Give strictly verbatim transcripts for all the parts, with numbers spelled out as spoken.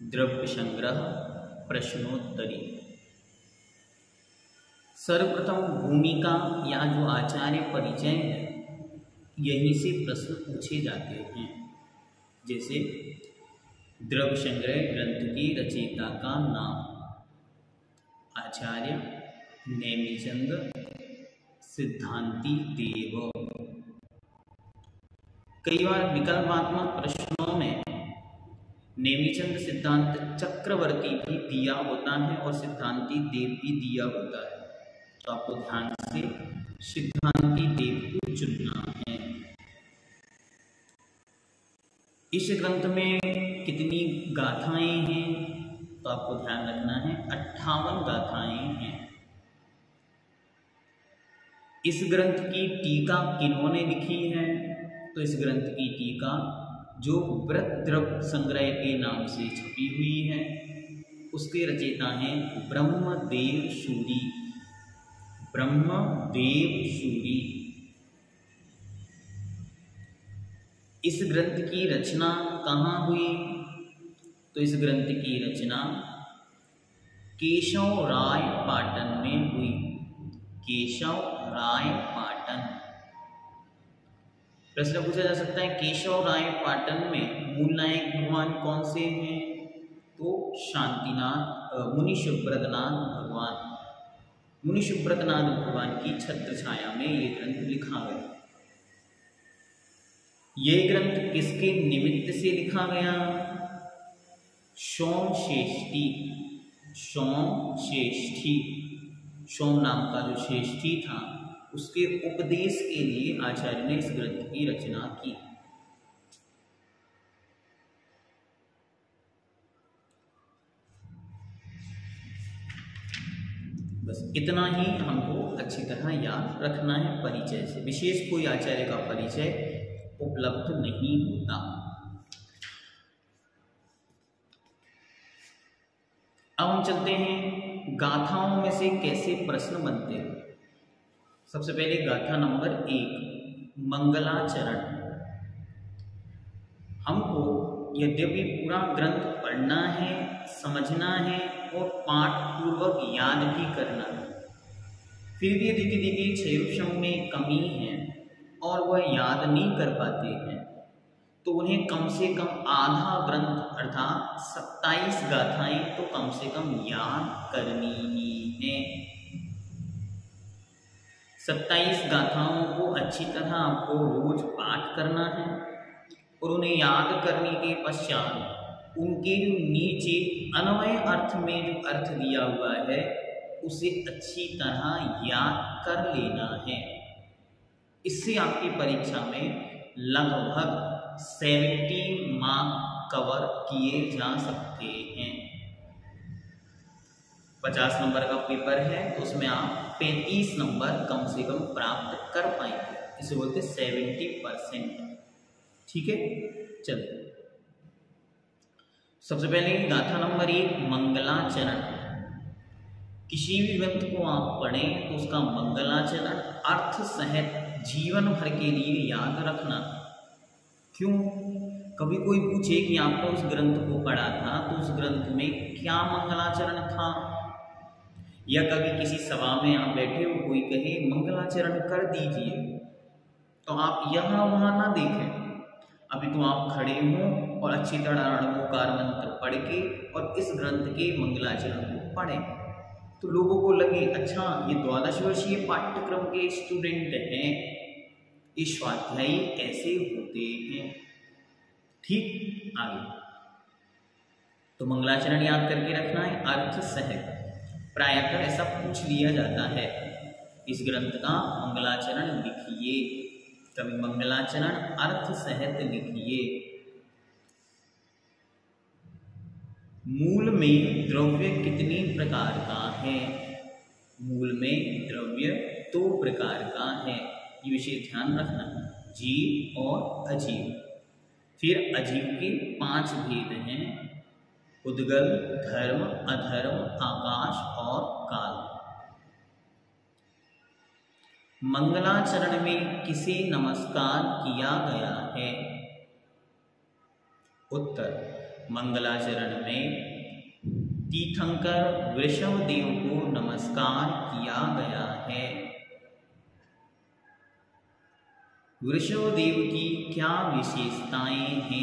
द्रव्य संग्रह प्रश्नोत्तरी। सर्वप्रथम भूमिका या जो आचार्य परिचय है यहीं से प्रश्न पूछे जाते हैं। जैसे द्रव्य संग्रह ग्रंथ के रचयिता का नाम, आचार्य नेमिचंद सिद्धांति देव। कई बार विकल्पात्मक प्रश्नों में नेमिचंद सिद्धांत चक्रवर्ती भी दिया होता है और सिद्धांति देव भी दिया होता है, तो आपको ध्यान से सिद्धांति देव को चुनना है। इस ग्रंथ में कितनी गाथाएं हैं, तो आपको ध्यान रखना है अट्ठावन गाथाएं हैं। इस ग्रंथ की टीका किन्होंने लिखी है, तो इस ग्रंथ की टीका जो व्रत द्रव्य संग्रह के नाम से छपी हुई है उसके रचयिता हैं ब्रह्मदेव सूरी। ब्रह्मदेव सूरी। इस ग्रंथ की रचना कहाँ हुई, तो इस ग्रंथ की रचना केशव राय पाटन में हुई। केशव राय पाटन। प्रश्न पूछा जा सकता है केशव राय पाटन में मूल नायक भगवान कौन से हैं, तो शांतिनाथ मुनि सुब्रतनाथ भगवान। मुनि सुब्रतनाथ भगवान की छत्र छाया में ये ग्रंथ लिखा गया। ये ग्रंथ किसके निमित्त से लिखा गया, सोमश्रेष्ठी। सोमश्रेष्ठी सोम नाम का जो श्रेष्ठी था उसके उपदेश के लिए आचार्य ने इस ग्रंथ की रचना की। बस इतना ही हमको अच्छी तरह याद रखना है परिचय से। विशेष कोई आचार्य का परिचय उपलब्ध नहीं होता। अब हम चलते हैं गाथाओं में से कैसे प्रश्न बनते हैं। सबसे पहले गाथा नंबर एक, मंगलाचरण। हमको यद्यपि पूरा ग्रंथ पढ़ना है, समझना है और पाठ पूर्वक याद भी करना है, फिर भी यदि किसी की क्षय में कमी है और वह याद नहीं कर पाते हैं तो उन्हें कम से कम आधा ग्रंथ अर्थात सत्ताईस गाथाएं तो कम से कम याद करनी ही है। सत्ताईस गाथाओं को अच्छी तरह आपको रोज पाठ करना है और उन्हें याद करने के पश्चात उनके जो नीचे अन्वय अर्थ में जो अर्थ दिया हुआ है उसे अच्छी तरह याद कर लेना है। इससे आपकी परीक्षा में लगभग सत्तर मार्क कवर किए जा सकते हैं। पचास नंबर का पेपर है तो उसमें आप पैंतीस नंबर कम से कम प्राप्त कर पाएंगे, इसे बोलते सेवेंटी परसेंट। ठीक है, चलो सबसे पहले गाथा नंबर एक, मंगलाचरण। किसी भी ग्रंथ को आप पढ़ें तो उसका मंगलाचरण अर्थ सहित जीवन भर के लिए याद रखना। क्यों? कभी कोई पूछे कि आपने उस ग्रंथ को पढ़ा था तो उस ग्रंथ में क्या मंगलाचरण था, या कभी किसी सभा में आप बैठे हो कोई कहे मंगलाचरण कर दीजिए तो आप यहाँ वहाँ ना देखें। अभी तो आप खड़े हों और अच्छी तरह रणोकार मंत्र पढ़ के और इस ग्रंथ के मंगलाचरण को पढ़ें तो लोगों को लगे अच्छा ये द्वादश वर्षीय पाठ्यक्रम के स्टूडेंट हैं, ये स्वाध्यायी ऐसे होते हैं। ठीक, आगे तो मंगलाचरण याद करके रखना है अर्थ सहित। प्रायः ऐसा पूछ लिया जाता है, इस ग्रंथ का मंगलाचरण लिखिए, कभी मंगलाचरण अर्थ सहित लिखिए। मूल में द्रव्य कितनी प्रकार का है, मूल में द्रव्य दो प्रकार का है, ये विषय ध्यान रखना है, जीव और अजीव। फिर अजीव के पांच भेद हैं, उद्गल, धर्म, अधर्म, आकाश और काल। मंगलाचरण में किसे नमस्कार किया गया है? उत्तर, मंगलाचरण में तीर्थंकर वृषभ देव को नमस्कार किया गया है। वृषभ देव की क्या विशेषताएं हैं?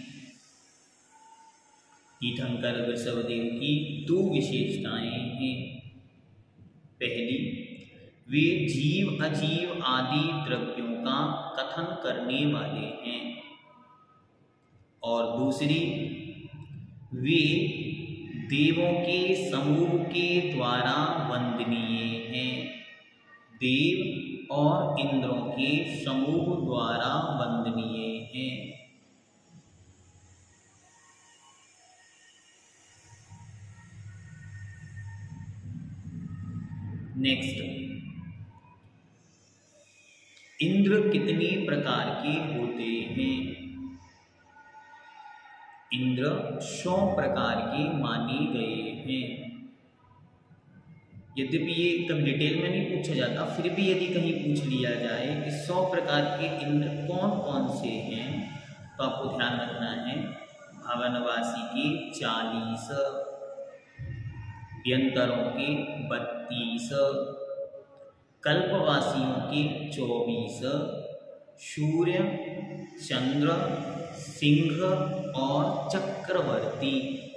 तीर्थंकर वृषभ देव की दो विशेषताएं हैं। पहली, वे जीव अजीव आदि द्रव्यों का कथन करने वाले हैं, और दूसरी, वे देवों के समूह के द्वारा वंदनीय हैं। देव और इंद्रों के समूह द्वारा वंदनीय हैं। नेक्स्ट, इंद्र कितने प्रकार के होते हैं? इंद्र सौ प्रकार के माने गए हैं। यद्यपि ये कभी डिटेल में नहीं पूछा जाता, फिर भी यदि कहीं पूछ लिया जाए कि सौ प्रकार के इंद्र कौन कौन से हैं, तो आपको ध्यान रखना है भवनवासी के चालीस, व्यंतरों के बत्तीस, कल्पवासियों के चौबीस, सूर्य, चंद्र, सिंह और चक्रवर्ती।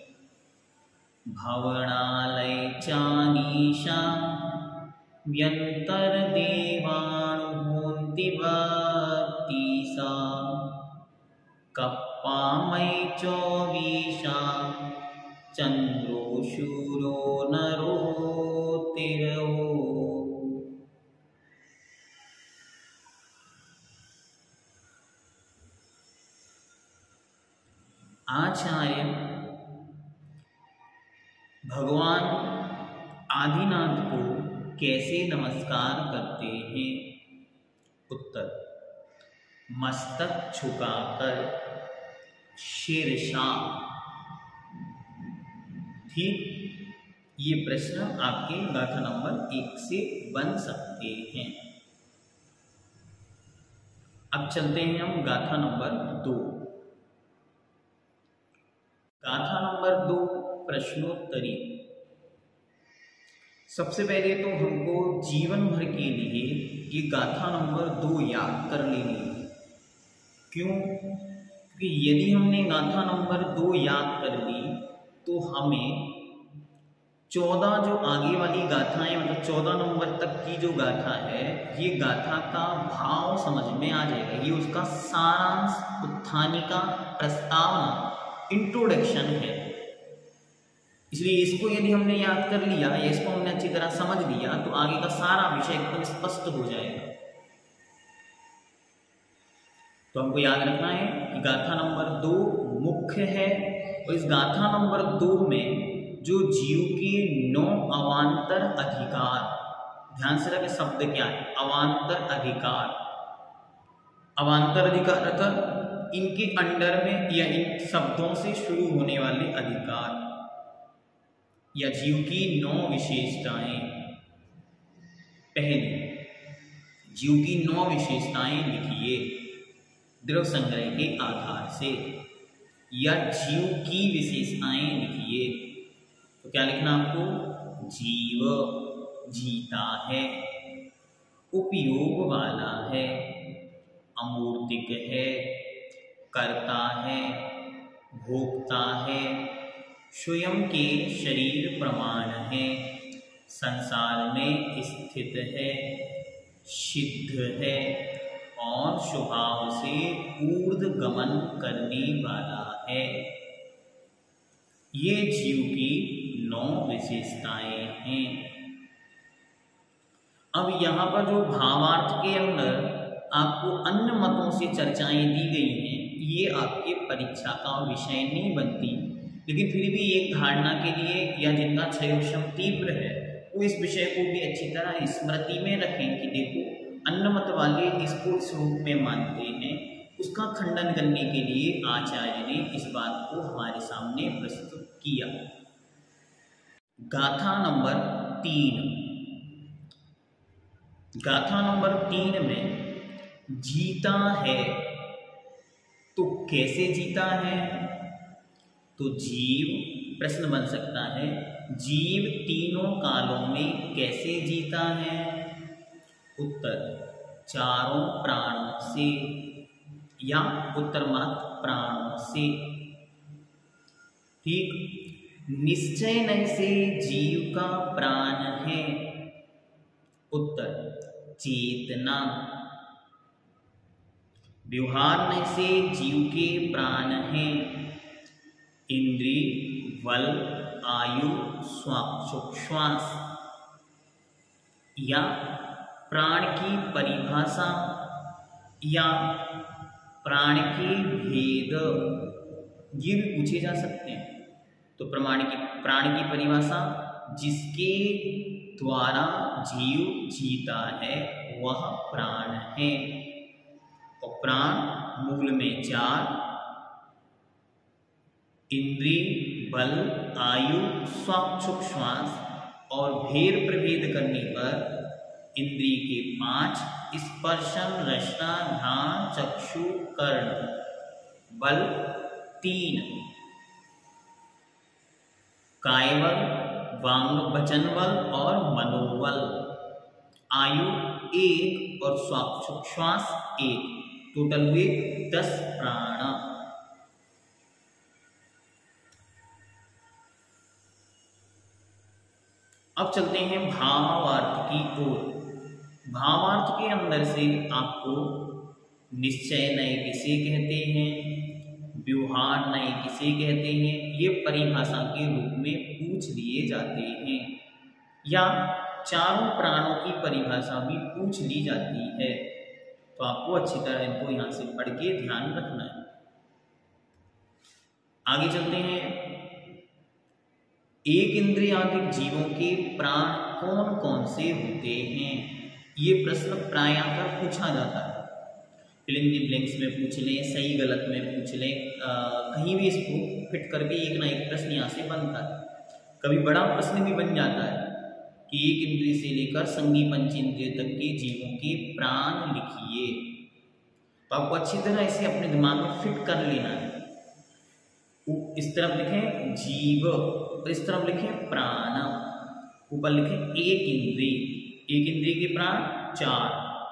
भवनालय चानीशा व्यंतर देवानुभूति बत्तीसा, कप्पामय चौबीसा, चंद्रो शूरो नरो तेरो। आचार्य भगवान आदिनाथ को कैसे नमस्कार करते हैं? उत्तर, मस्तक झुकाकर, शीर्षा। ठीक, ये प्रश्न आपके गाथा नंबर एक से बन सकते हैं। अब चलते हैं हम गाथा नंबर दो। गाथा नंबर दो, प्रश्नोत्तरी। सबसे पहले तो हमको जीवन भर के लिए ये गाथा नंबर दो याद कर लेनी है। क्यों? क्योंकि यदि हमने गाथा नंबर दो याद कर ली तो हमें चौदह जो आगे वाली गाथाएं, मतलब चौदह नंबर तक की जो गाथा है, ये गाथा का भाव समझ में आ जाएगा। ये उसका सारांश, उत्थानिका, प्रस्तावना, इंट्रोडक्शन है। इसलिए इसको यदि हमने याद कर लिया या इसको हमने अच्छी तरह समझ लिया तो आगे का सारा विषय एकदम स्पष्ट हो जाएगा। तो हमको याद रखना है कि गाथा नंबर दो मुख्य है, और इस गाथा नंबर दो में जो जीव के नौ अवान्तर अधिकार, ध्यान से रखें शब्द क्या है, अवान्तर अधिकार। अवान्तर अधिकार अर्थात इनके अंडर में या इन शब्दों से शुरू होने वाले अधिकार या जीव की नौ विशेषताएं। पहली, जीव की नौ विशेषताएं लिखिए द्रव संग्रह के आधार से, या जीव की विशेषताएं लिखिए। तो क्या लिखना आपको? जीव जीता है, उपयोग वाला है, अमूर्तिक है, करता है, भोगता है, स्वयं के शरीर प्रमाण है, संसार में स्थित है, सिद्ध है और स्वभाव से ऊर्ध्व गमन करने वाला है। ये जीव की नौ विशेषताएं हैं। अब यहाँ पर जो भावार्थ के अंदर आपको अन्य मतों से चर्चाएं दी गई हैं, ये आपके परीक्षा का विषय नहीं बनती, लेकिन फिर भी एक धारणा के लिए या जिनका क्षयोक्षम तीव्र है वो इस विषय को भी अच्छी तरह स्मृति में रखें कि देखो अन्य मत वाले इसको इस रूप में मानते हैं। उसका खंडन करने के लिए आचार्य ने इस बात को हमारे सामने प्रस्तुत किया। गाथा नंबर तीन। गाथा नंबर तीन में जीता है, तो कैसे जीता है? तो जीव, प्रश्न बन सकता है, जीव तीनों कालों में कैसे जीता है? उत्तर, चारों प्राणों से या उत्तर मात्र प्राणों से। ठीक। निश्चय नहीं से जीव का प्राण है? उत्तर, चेतना। व्यवहार नहीं से जीव के प्राण हैं? इंद्रिय, बल, आयु, श्वास। या प्राण की परिभाषा या प्राण के भेद, ये भी पूछे जा सकते हैं। तो प्रमाण की प्राण की परिभाषा, जिसके द्वारा जीव जीता है वह प्राण है। और प्राण मूल में चार, इंद्रिय, बल, आयु, श्वास, और भेद प्रभेद करने पर इंद्रिय के पांच, स्पर्शन, रसना, घ्राण, चक्षु, कर्ण। बल तीन, कायबल, वांग वचन बल और मनोबल। आयु एक और श्वास एक, टोटल हुए दस प्राण। अब चलते हैं भावार्थ की ओर। भावार्थ के अंदर से आपको निश्चय नए किसे कहते हैं, व्यवहार नए किसे कहते हैं, ये परिभाषा के रूप में पूछ लिए जाते हैं। या चारों प्राणों की परिभाषा भी पूछ ली जाती है। तो आपको अच्छी तरह इनको यहां से पढ़ के ध्यान रखना है। आगे चलते हैं। एक इंद्रियाधिक जीवों के प्राण कौन कौन से होते हैं? ये प्रश्न प्रायः पूछा जाता है। फिल इन द ब्लैंक्स में पूछ लें, सही गलत में पूछ लें, कहीं भी इसको फिट करके एक ना एक प्रश्न यहाँ से बनता है। कभी बड़ा प्रश्न भी बन जाता है कि एक इंद्रिय से लेकर संगी पंच इंद्रिय तक के जीवों के प्राण लिखिए। तो आपको अच्छी तरह इसे अपने दिमाग में फिट कर लेना है। इस तरफ लिखें जीव, और इस तरफ लिखें प्राण। ऊपर लिखें एक इंद्रिय, एक इंद्रिय के प्राण चार,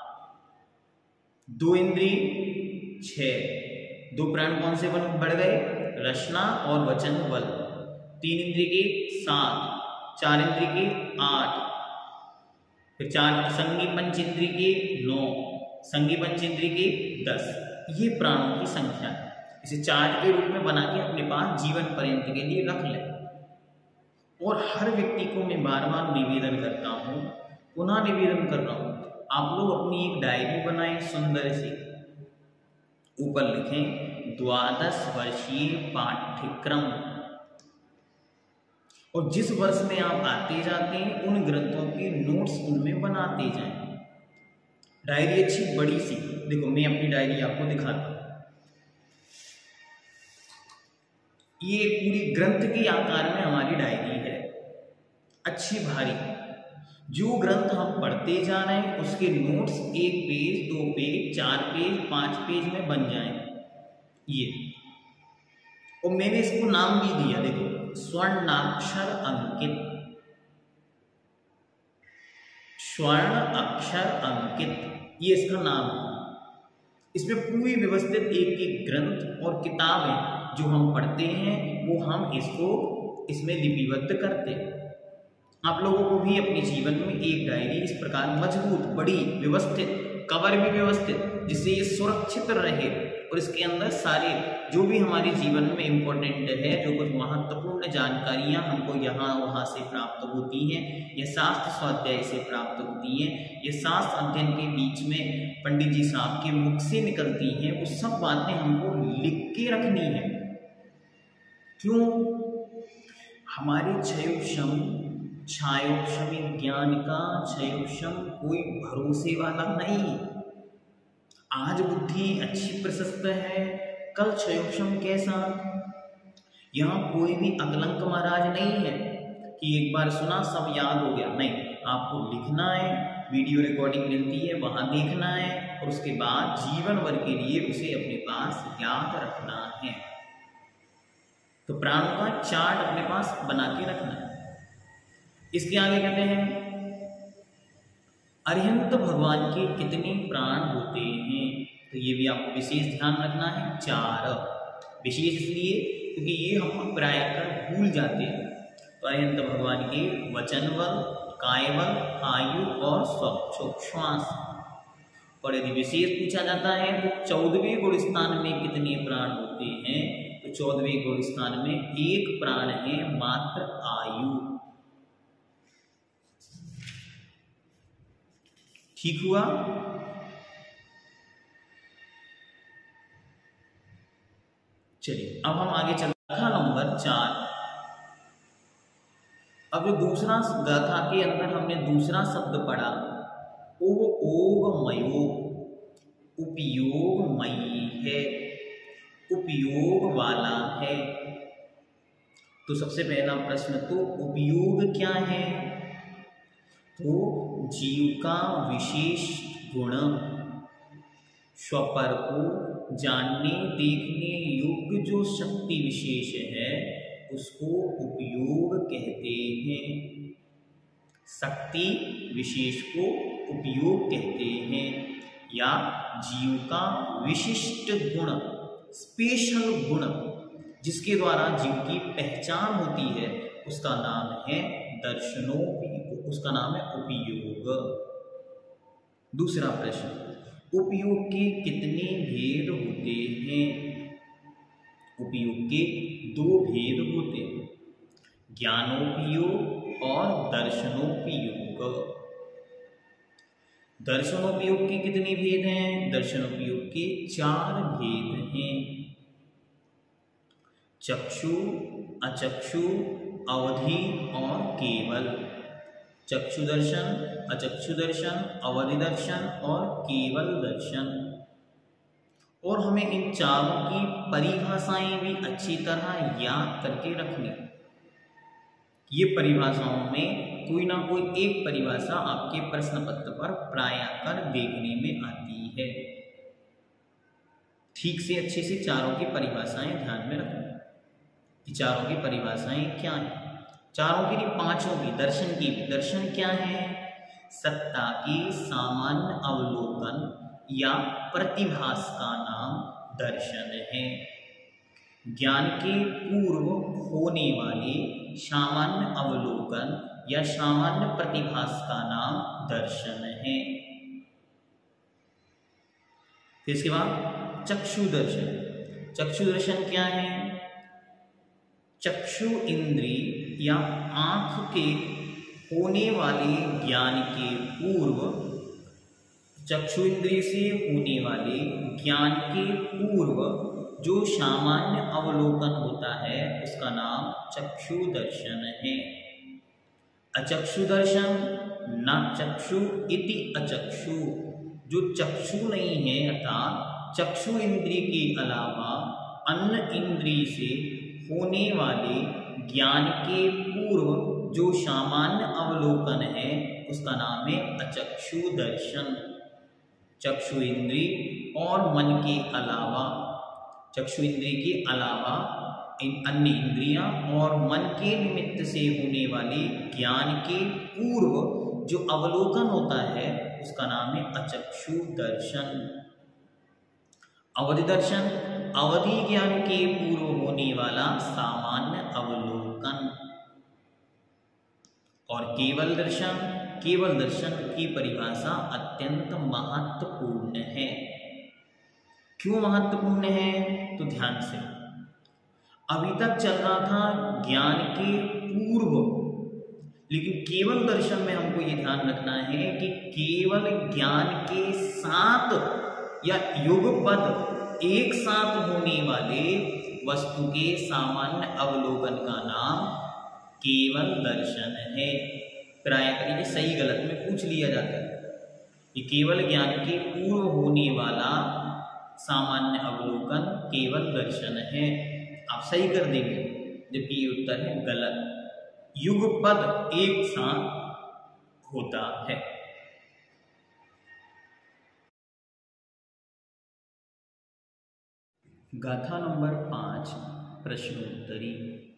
दो इंद्रिय छह, दो प्राण कौन से बन बढ़ गए? रसना और वचन बल। तीन इंद्रिय के सात, चार इंद्रिय के आठ, फिर चार संगी पंच इंद्रिय के नौ, संगी पंच इंद्रिय के दस। ये प्राणों की संख्या है। इसे चार्ट के रूप में बना के अपने पास जीवन पर्यंत के लिए रख लें। और हर व्यक्ति को मैं बार बार निवेदन करता हूँ, पुनः निवेदन कर रहा हूँ, आप लोग अपनी एक डायरी बनाएं सुंदर सी। ऊपर लिखें द्वादश वर्षीय पाठ्यक्रम। और जिस वर्ष में आप आते जाते हैं उन ग्रंथों के नोट्स उनमें बनाते जाएं। डायरी अच्छी बड़ी सी, देखो मैं अपनी डायरी आपको दिखाता हूँ। ये पूरी ग्रंथ के आकार में हमारी डायरी है, अच्छी भारी। जो ग्रंथ हम पढ़ते जा रहे हैं उसके नोट्स एक पेज, दो पेज, चार पेज, पांच पेज में बन जाएं। ये और मैंने इसको नाम भी दिया, देखो स्वर्णाक्षर अंकित, स्वर्ण अक्षर अंकित, ये इसका नाम है। इसमें पूरी व्यवस्थित एक एक ग्रंथ और किताबें जो हम पढ़ते हैं वो हम इसको इसमें लिपिबद्ध करते हैं। आप लोगों को भी अपने जीवन में एक डायरी इस प्रकार मजबूत, बड़ी, व्यवस्थित, कवर भी व्यवस्थित, जिससे ये सुरक्षित रहे और इसके अंदर सारे जो भी हमारे जीवन में इम्पोर्टेंट है, जो कुछ महत्वपूर्ण जानकारियां हमको यहाँ वहाँ से प्राप्त होती हैं, ये शास्त्र स्वाध्याय से प्राप्त होती हैं, ये शास्त्र अध्ययन के बीच में पंडित जी साहब के मुख से निकलती हैं, वो सब बातें हमको लिख के रखनी है। क्यों? हमारे क्षयोक्षम छायोक्षमी ज्ञान का क्षयोक्षम कोई भरोसे वाला नहीं। आज बुद्धि अच्छी प्रशस्त है, कल क्षयोक्षम कैसा? यहाँ कोई भी अकलंक महाराज नहीं है कि एक बार सुना सब याद हो गया। नहीं, आपको लिखना है, वीडियो रिकॉर्डिंग मिलती है वहाँ देखना है, और उसके बाद जीवन भर के लिए उसे अपने पास याद रखना है। तो प्राणों का चार्ट अपने पास बना के रखना है। इसके आगे कहते हैं अरिहंत भगवान के कितने प्राण होते हैं, तो ये भी आपको विशेष ध्यान रखना है, चार। विशेष इसलिए क्योंकि ये हम प्रायः भूल जाते हैं। तो अरिहंत भगवान के वचन बल, काय बल, आयु और श्वास। और यदि विशेष पूछा जाता है तो चौदहवें गुण स्थान में कितने प्राण होते हैं, तो चौदहवें गुण स्थान में एक प्राण है मात्र आयु। ठीक हुआ। चलिए अब हम आगे चलते हैं गाथा नंबर चार। अब जो दूसरा गाथा के अंदर हमने दूसरा शब्द पढ़ा उपयोगमयो, उपयोगमयी है, उपयोग वाला है। तो सबसे पहला प्रश्न, तो उपयोग क्या है, तो जीव का विशेष गुण, स्वपर को जानने देखने योग्य जो शक्ति विशेष है उसको उपयोग कहते हैं। शक्ति विशेष को उपयोग कहते हैं, या जीव का विशिष्ट गुण, स्पेशल गुण जिसके द्वारा जीव की पहचान होती है उसका नाम है दर्शनोपयोग, उसका नाम है उपयोग। दूसरा प्रश्न, उपयोग के कितने भेद होते हैं, उपयोग के दो भेद होते हैं, ज्ञानोपयोग और दर्शनोपयोग। दर्शनोपयोग के कितने भेद हैं, दर्शनोपयोग के चार भेद हैं, चक्षु, अचक्षु, अवधि और केवल। चक्षु दर्शन, अचक्षु दर्शन, अवधि दर्शन और केवल दर्शन। और हमें इन चारों की परिभाषाएं भी अच्छी तरह याद करके रखनी। ये परिभाषाओं में कोई ना कोई एक परिभाषा आपके प्रश्न पत्र पर प्रायः कर देखने में आती है। ठीक से अच्छे से चारों की परिभाषाएं ध्यान में रखनी। कि चारों की परिभाषाएं क्या हैं, चारों की नहीं पांचों की, दर्शन की। दर्शन क्या है, सत्ता की सामान्य अवलोकन या प्रतिभास का नाम दर्शन है। ज्ञान के पूर्व होने वाले सामान्य अवलोकन या सामान्य प्रतिभास का नाम दर्शन है। फिर इसके बाद चक्षु दर्शन। चक्षु दर्शन क्या है, चक्षु इंद्रिय या आंख के होने वाले ज्ञान के पूर्व, चक्षु इंद्रिय से होने वाले ज्ञान के पूर्व जो सामान्य अवलोकन होता है उसका नाम चक्षु दर्शन है। अचक्षु दर्शन, न चक्षु इति अचक्षु, जो चक्षु नहीं है अर्थात चक्षु इंद्रिय के अलावा अन्य इंद्रिय से होने वाले ज्ञान के पूर्व जो सामान्य अवलोकन है उसका नाम है अचक्षु दर्शन। चक्षु इंद्रिय और मन के अलावा, चक्षु इंद्रिय के अलावा इन अन्य इंद्रियां और मन के निमित्त से होने वाले ज्ञान के पूर्व जो अवलोकन होता है उसका नाम है अचक्षु दर्शन। अवधि दर्शन, अवधि ज्ञान के पूर्व होने वाला सामान्य अवलोकन। और केवल दर्शन, केवल दर्शन की परिभाषा अत्यंत महत्वपूर्ण है। क्यों महत्वपूर्ण है, तो ध्यान से, अभी तक चल रहा था ज्ञान के पूर्व, लेकिन केवल दर्शन में हमको ये ध्यान रखना है कि केवल ज्ञान के साथ या युगपद एक साथ होने वाले वस्तु के सामान्य अवलोकन का नाम केवल दर्शन है। प्रायः करिए सही गलत में पूछ लिया जाता है कि केवल ज्ञान के पूर्व होने वाला सामान्य अवलोकन केवल दर्शन है, आप सही कर देंगे, जबकि ये उत्तर है गलत। युगपद एक साथ होता है। गाथा नंबर पाँच, प्रश्नोत्तरी।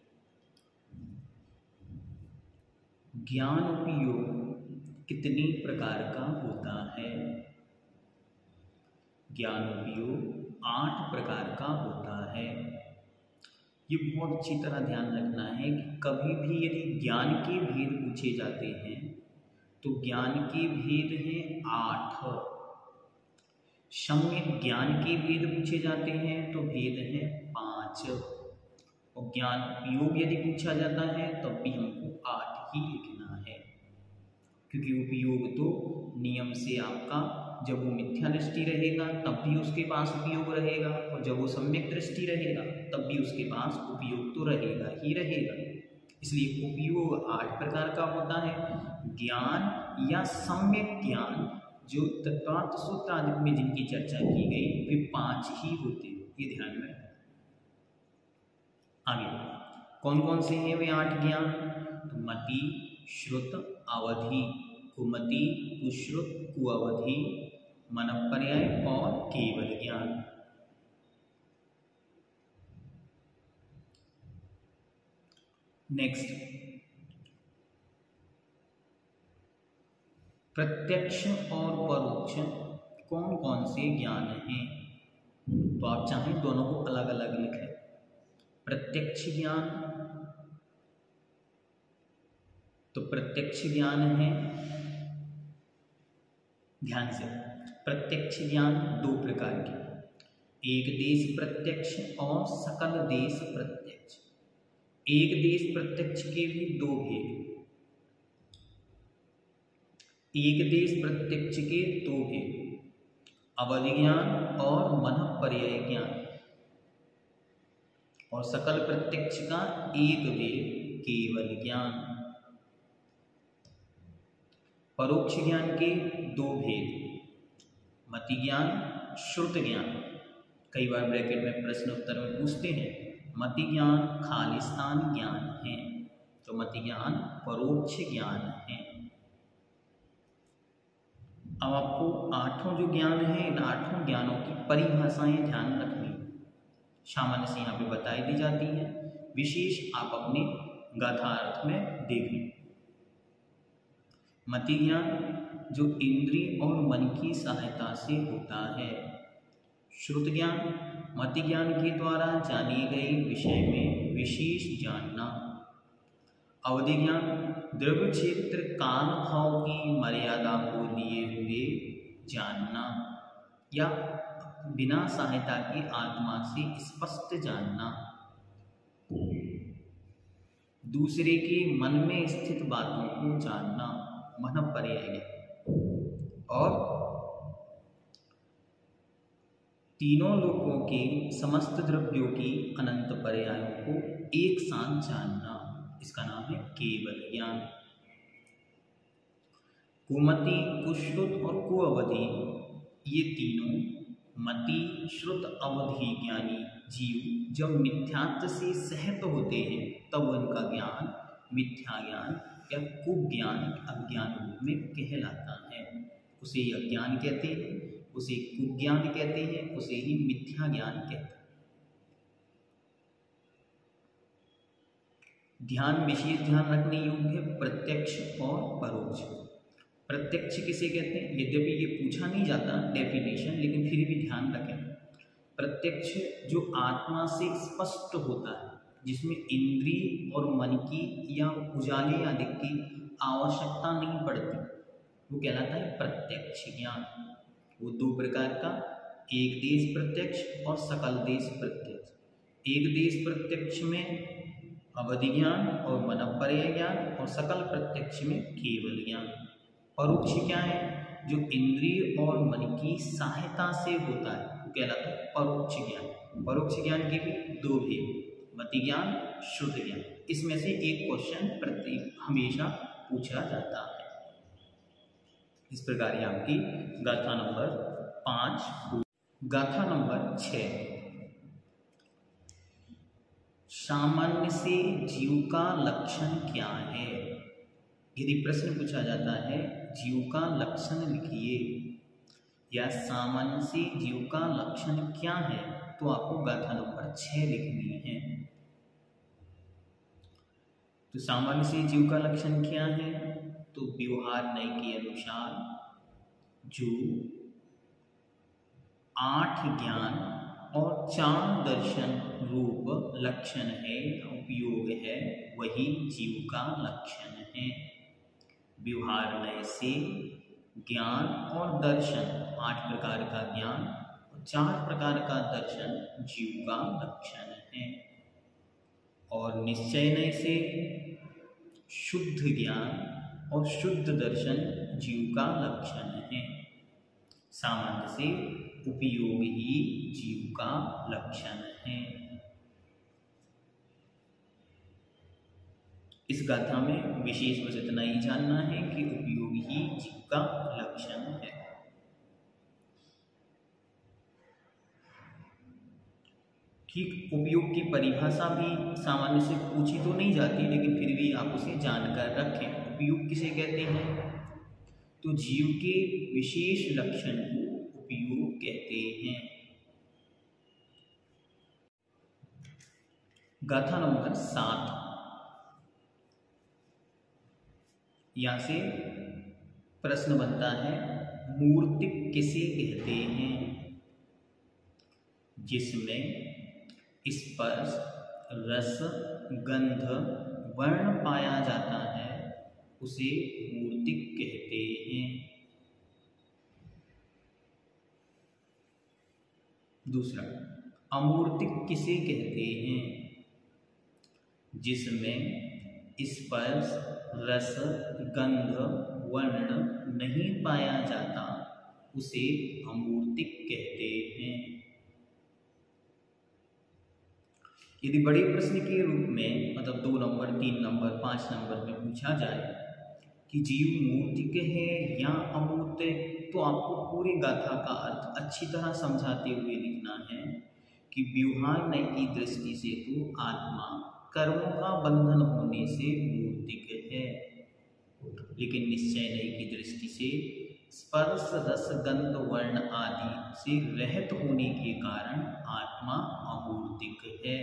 ज्ञान उपयोग कितने प्रकार का होता है? ज्ञान उपयोग आठ प्रकार का होता है। ये बहुत अच्छी तरह ध्यान रखना है कि कभी भी यदि ज्ञान के भेद पूछे जाते हैं तो ज्ञान के भेद हैं आठ। सम्यक ज्ञान के भेद पूछे जाते हैं तो भेद हैं पांच, और ज्ञान उपयोग यदि पूछा जाता है तब भी हमको आठ ही लिखना है, क्योंकि उपयोग तो नियम से आपका जब वो मिथ्या दृष्टि रहेगा तब भी उसके पास उपयोग रहेगा, और जब वो सम्यक दृष्टि रहेगा तब भी उसके पास उपयोग तो रहेगा ही रहेगा। इसलिए उपयोग आठ प्रकार का होता है। ज्ञान या सम्यक ज्ञान जो तत्वार्थ सूत्र आदि में जिनकी चर्चा की गई वे पांच ही होते हैं, ये ध्यान में रखना। आगे कौन कौन से हैं वे आठ ज्ञान? तो मति, श्रुत, अवधि, कुमति, कुश्रुत, कुअवधि, मनपर्याय और केवल ज्ञान। नेक्स्ट, प्रत्यक्ष और परोक्ष कौन कौन से ज्ञान हैं? तो आप चाहें दोनों को अलग अलग लिखें। प्रत्यक्ष ज्ञान, तो प्रत्यक्ष ज्ञान है, ध्यान से, प्रत्यक्ष ज्ञान दो प्रकार के, एक देश प्रत्यक्ष और सकल देश प्रत्यक्ष। एक देश प्रत्यक्ष के भी दो भेद, एक देश प्रत्यक्ष के दो भेद, अवधि ज्ञान और मनपर्याय ज्ञान, और सकल प्रत्यक्ष का एक भेद केवल ज्ञान। परोक्ष ज्ञान के दो भेद, मति ज्ञान, श्रुत ज्ञान। कई बार ब्रैकेट में प्रश्न उत्तर में पूछते हैं, मति ज्ञान खालिस्तान ज्ञान है, तो मति ज्ञान परोक्ष ज्ञान है। अब आपको आठों जो ज्ञान है, इन आठों ज्ञानों की परिभाषाएं ध्यान रखनी, सामान्य से यहाँ पे बताई दी जाती हैं, विशेष आप अपने गाथार्थ में देखें। मति ज्ञान जो इंद्रिय और मन की सहायता से होता है। श्रुत ज्ञान मति ज्ञान के द्वारा जाने गए विषय में विशेष जानना। अवधि ज्ञान द्रव्य क्षेत्र काल भाव की मर्यादा को लिए हुए जानना, या बिना सहायता के आत्मा से स्पष्ट जानना। दूसरे के मन में स्थित बातों को जानना, मनपर्याय। और तीनों लोकों के समस्त द्रव्यों की अनंत पर्यायों को एक साथ जानना, इसका नाम है केवल ज्ञान। कुमति, कुश्रुत और कुअवधि, ये तीनों मति, श्रुत, अवधि ज्ञानी जीव जब मिथ्यात्व से सहत होते हैं तब उनका ज्ञान मिथ्या ज्ञान या कुज्ञान, अज्ञान रूप में कहलाता है। उसे अज्ञान कहते हैं, उसे कुज्ञान कहते हैं, उसे ही मिथ्या ज्ञान कहते हैं। ध्यान, विशेष ध्यान रखने योग्य है प्रत्यक्ष और परोक्ष। प्रत्यक्ष किसे कहते हैं? यद्यपि ये पूछा नहीं जाता डेफिनेशन, लेकिन फिर भी ध्यान रखें। प्रत्यक्ष जो आत्मा से स्पष्ट होता है, जिसमें इंद्रिय और मन की या उजाले आदि की आवश्यकता नहीं पड़ती, वो कहलाता है प्रत्यक्ष ज्ञान। वो दो प्रकार का, एक देश प्रत्यक्ष और सकल देश प्रत्यक्ष। एक देश प्रत्यक्ष में अवधि ज्ञान और मनपर्याय ज्ञान, और सकल प्रत्यक्ष में केवल ज्ञान। परोक्ष क्या है? जो इंद्रिय और मन की सहायता से होता है, वो कहलाता है परोक्ष ज्ञान। परोक्ष ज्ञान के भी दो भेद, मति ज्ञान, श्रुत ज्ञान। इसमें से एक क्वेश्चन प्रति हमेशा पूछा जाता है। इस प्रकार ये आपकी गाथा नंबर पाँच। गाथा नंबर छः, सामान्य से जीव का लक्षण क्या है? यदि प्रश्न पूछा जाता है जीव का लक्षण लिखिए या सामान्य से जीव का लक्षण क्या है, तो आपको गाथा नंबर छः लिखनी है। तो सामान्य से जीव का लक्षण क्या है? तो व्यवहार नय के अनुसार जो आठ ज्ञान और चार दर्शन रूप लक्षण है, उपयोग है, वही जीव का लक्षण है। व्यवहार नय से ज्ञान और दर्शन, आठ प्रकार का ज्ञान और चार प्रकार का दर्शन जीव का लक्षण है। और निश्चय नय से शुद्ध ज्ञान और शुद्ध दर्शन जीव का लक्षण है। सामान्य से उपयोग ही जीव का लक्षण है। इस गाथा में विशेष बस इतना ही जानना है कि उपयोग ही जीव का लक्षण है। ठीक, उपयोग की परिभाषा भी सामान्य से पूछी तो नहीं जाती, लेकिन फिर भी आप उसे जानकर रखें। उपयोग किसे कहते हैं? तो जीव के विशेष लक्षण को उपयोग कहते हैं। गाथा नंबर सात, यहां से प्रश्न बनता है, मूर्तिक किसे कहते हैं? जिसमें स्पर्श, रस, गंध, वर्ण पाया जाता है उसे मूर्तिक कहते हैं। दूसरा, अमूर्तिक किसे कहते हैं? जिसमें स्पर्श, रस, गंध, वर्ण नहीं पाया जाता उसे अमूर्तिक कहते हैं। यदि बड़े प्रश्न के रूप में, मतलब दो नंबर, तीन नंबर, पाँच नंबर में पूछा जाए कि जीव मूर्तिक है या अमूर्त, तो आपको पूरी गाथा का अर्थ अच्छी तरह समझाते हुए लिखना है कि व्यवहार नय की दृष्टि से तो आत्मा कर्मों का बंधन होने से मूर्तिक है, लेकिन निश्चय नय की दृष्टि से स्पर्श, रस, गंध, वर्ण आदि से रहित होने के कारण आत्मा अमूर्तिक है।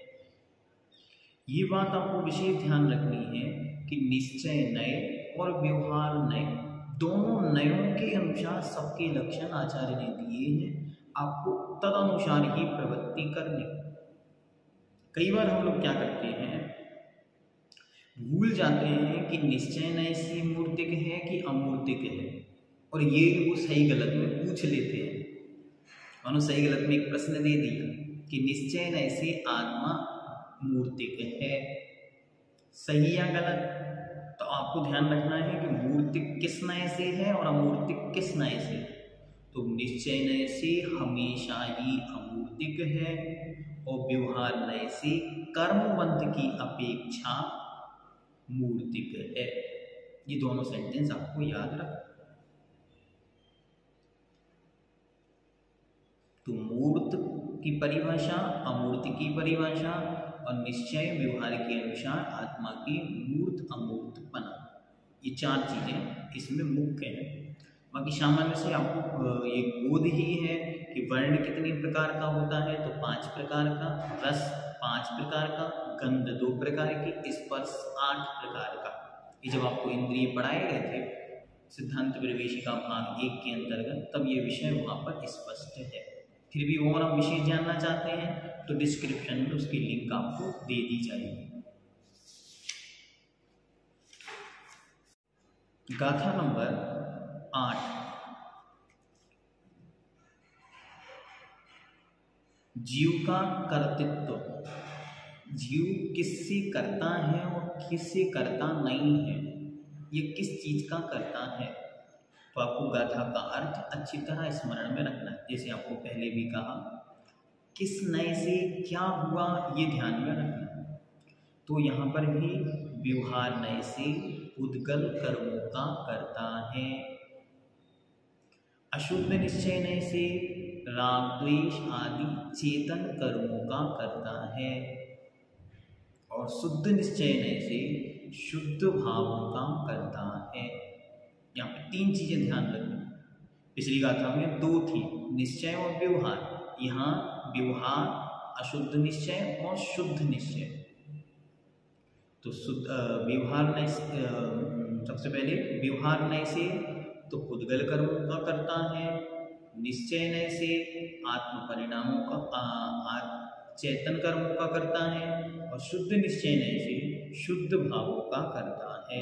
ये बात आपको विशेष ध्यान रखनी है कि निश्चय नय और व्यवहार नय दोनों नयों के अनुसार सबके लक्षण आचार्य ने दिए हैं, आपको तदनुसार ही प्रवृत्ति करनी। कई बार हम लोग क्या करते हैं, भूल जाते हैं कि निश्चय नय से मूर्तिक है कि अमूर्तिक है, और ये वो सही गलत में पूछ लेते हैं। मानो सही गलत में एक प्रश्न दे दिया कि निश्चय नय से आत्मा मूर्तिक है, सही या गलत? तो आपको ध्यान रखना है कि मूर्तिक किस नय से है और अमूर्तिक किस नय से। तो निश्चय नय से हमेशा ही अमूर्तिक है और व्यवहार नय से कर्मबंध की अपेक्षा मूर्तिक है। ये दोनों सेंटेंस आपको याद रखना। तो मूर्त की परिभाषा, अमूर्त की परिभाषा और निश्चय व्यवहार के अनुसार आत्मा की मूर्त अमूर्तपना, ये चार चीजें इसमें मुख्य हैं। बाकी सामान्य से आपको ये बोध ही है कि वर्ण कितने प्रकार का होता है, तो पांच प्रकार का, रस पांच प्रकार का, गंध दो प्रकार की, स्पर्श आठ प्रकार का। ये जब आपको इंद्रिय पढ़ाए गए थे सिद्धांत प्रवेशिका भाग एक के अंतर्गत, तब ये विषय वहां पर स्पष्ट है। फिर भी और आप विषय जानना चाहते हैं तो डिस्क्रिप्शन में उसकी लिंक आपको दे दी जाएगी। गाथा नंबर आठ, जीव का कर्तृत्व। जीव किससे करता है और किससे करता नहीं है, ये किस चीज का करता है, तो आपको गाथा का अर्थ अच्छी तरह स्मरण में रखना है। जैसे आपको पहले भी कहा, किस नय से क्या हुआ ये ध्यान में रखना। तो यहाँ पर भी व्यवहार नय से उद्गल कर्मों का करता है, अशुद्ध निश्चय नय से राग द्वेष आदि चेतन कर्मों का करता है, और शुद्ध निश्चय नय से शुद्ध भावों का करता है। यहाँ पे तीन चीजें ध्यान रखनी। पिछली गाथा में दो थी, निश्चय और व्यवहार। यहाँ व्यवहार, अशुद्ध निश्चय और शुद्ध निश्चय। तो शुद्ध व्यवहार नय से, सबसे पहले व्यवहार नय से तो पुद्गल कर्मों का करता है, निश्चय नय से आत्म परिणामों का आ, चेतन कर्मों का करता है, और शुद्ध निश्चय नय से शुद्ध भावों का करता है।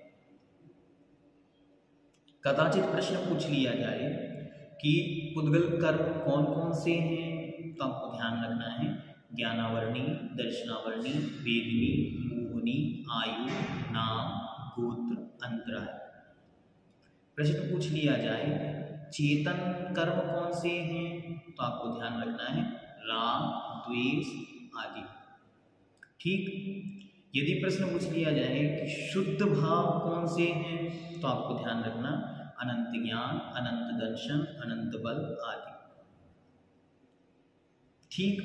कदाचित प्रश्न पूछ लिया जाए कि पुद्गल कर्म कौन कौन से हैं, तो आपको ध्यान रखना है ज्ञानावर्णी, दर्शनावर्णी, वेदिनी, मोहनी, आयु, नाम, गोत्र, अंतराय। प्रश्न पूछ लिया जाए चेतन कर्म कौन से हैं, तो आपको ध्यान रखना है राग, द्वेष आदि। ठीक। यदि प्रश्न पूछ लिया जाए कि शुद्ध भाव कौन से हैं, तो आपको ध्यान रखना अनंत ज्ञान, अनंत दर्शन, अनंत बल आदि। ठीक।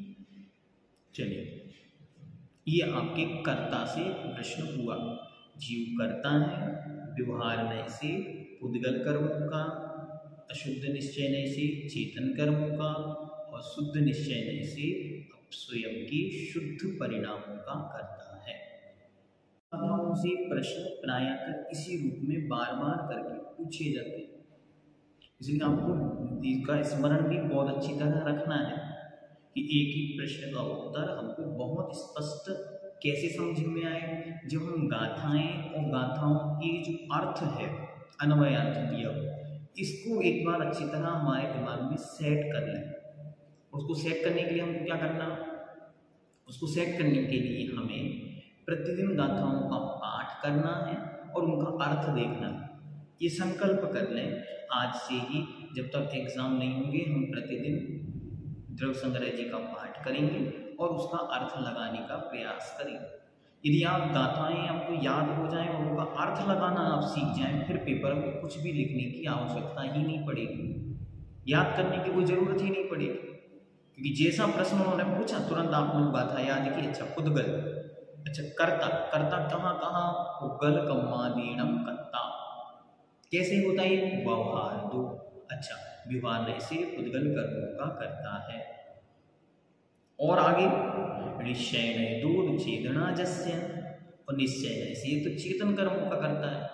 चलिए, ये आपके कर्ता से प्रश्न हुआ। जीव करता है व्यवहार नय से पुद्गल कर्मों का, अशुद्ध निश्चय नय से चेतन कर्मों का, और शुद्ध निश्चय नय से स्वयं के शुद्ध परिणामों का करता है। बाधाओं से प्रश्न प्रायः इसी रूप में बार बार करके पूछे जाते हैं, इसलिए आपको इसका स्मरण भी बहुत अच्छी तरह रखना है कि एक ही प्रश्न का उत्तर हमको बहुत स्पष्ट कैसे समझ में आए। जब हम गाथाएं और गाथाओं की जो अर्थ है, अन्वय अर्थ दिया हो, इसको एक बार अच्छी तरह हमारे दिमाग में सेट कर लें। उसको सेट करने के लिए हमको क्या करना, उसको सेट करने के लिए हमें प्रतिदिन गाथाओं का पाठ करना है और उनका अर्थ देखना है। ये संकल्प कर लें आज से ही, जब तक एग्जाम नहीं होंगे हम प्रतिदिन द्रव्य संग्रह जी का पाठ करेंगे और उसका अर्थ लगाने का प्रयास करेंगे। यदि आप गाथाएं आपको याद हो जाएं और उनका अर्थ लगाना आप सीख जाएं, फिर पेपर में कुछ भी लिखने की आवश्यकता ही नहीं पड़ेगी, याद करने की कोई ज़रूरत ही नहीं पड़ेगी, क्योंकि जैसा प्रश्न उन्होंने पूछा तुरंत आपने गाथा याद की। अच्छा पुद्गल, अच्छा कर्ता, कर्ता कहाँ कहाँ, पुद्गल कम्मादीनम कर्ता, कैसे होता है ये, व्यवहार दो। अच्छा, व्यवहार नय से पुद्गल कर्मों का करता है। और आगे निश्चय नय दूर चेतना जस्य, और निश्चय नय से तो चेतन कर्मों का करता है।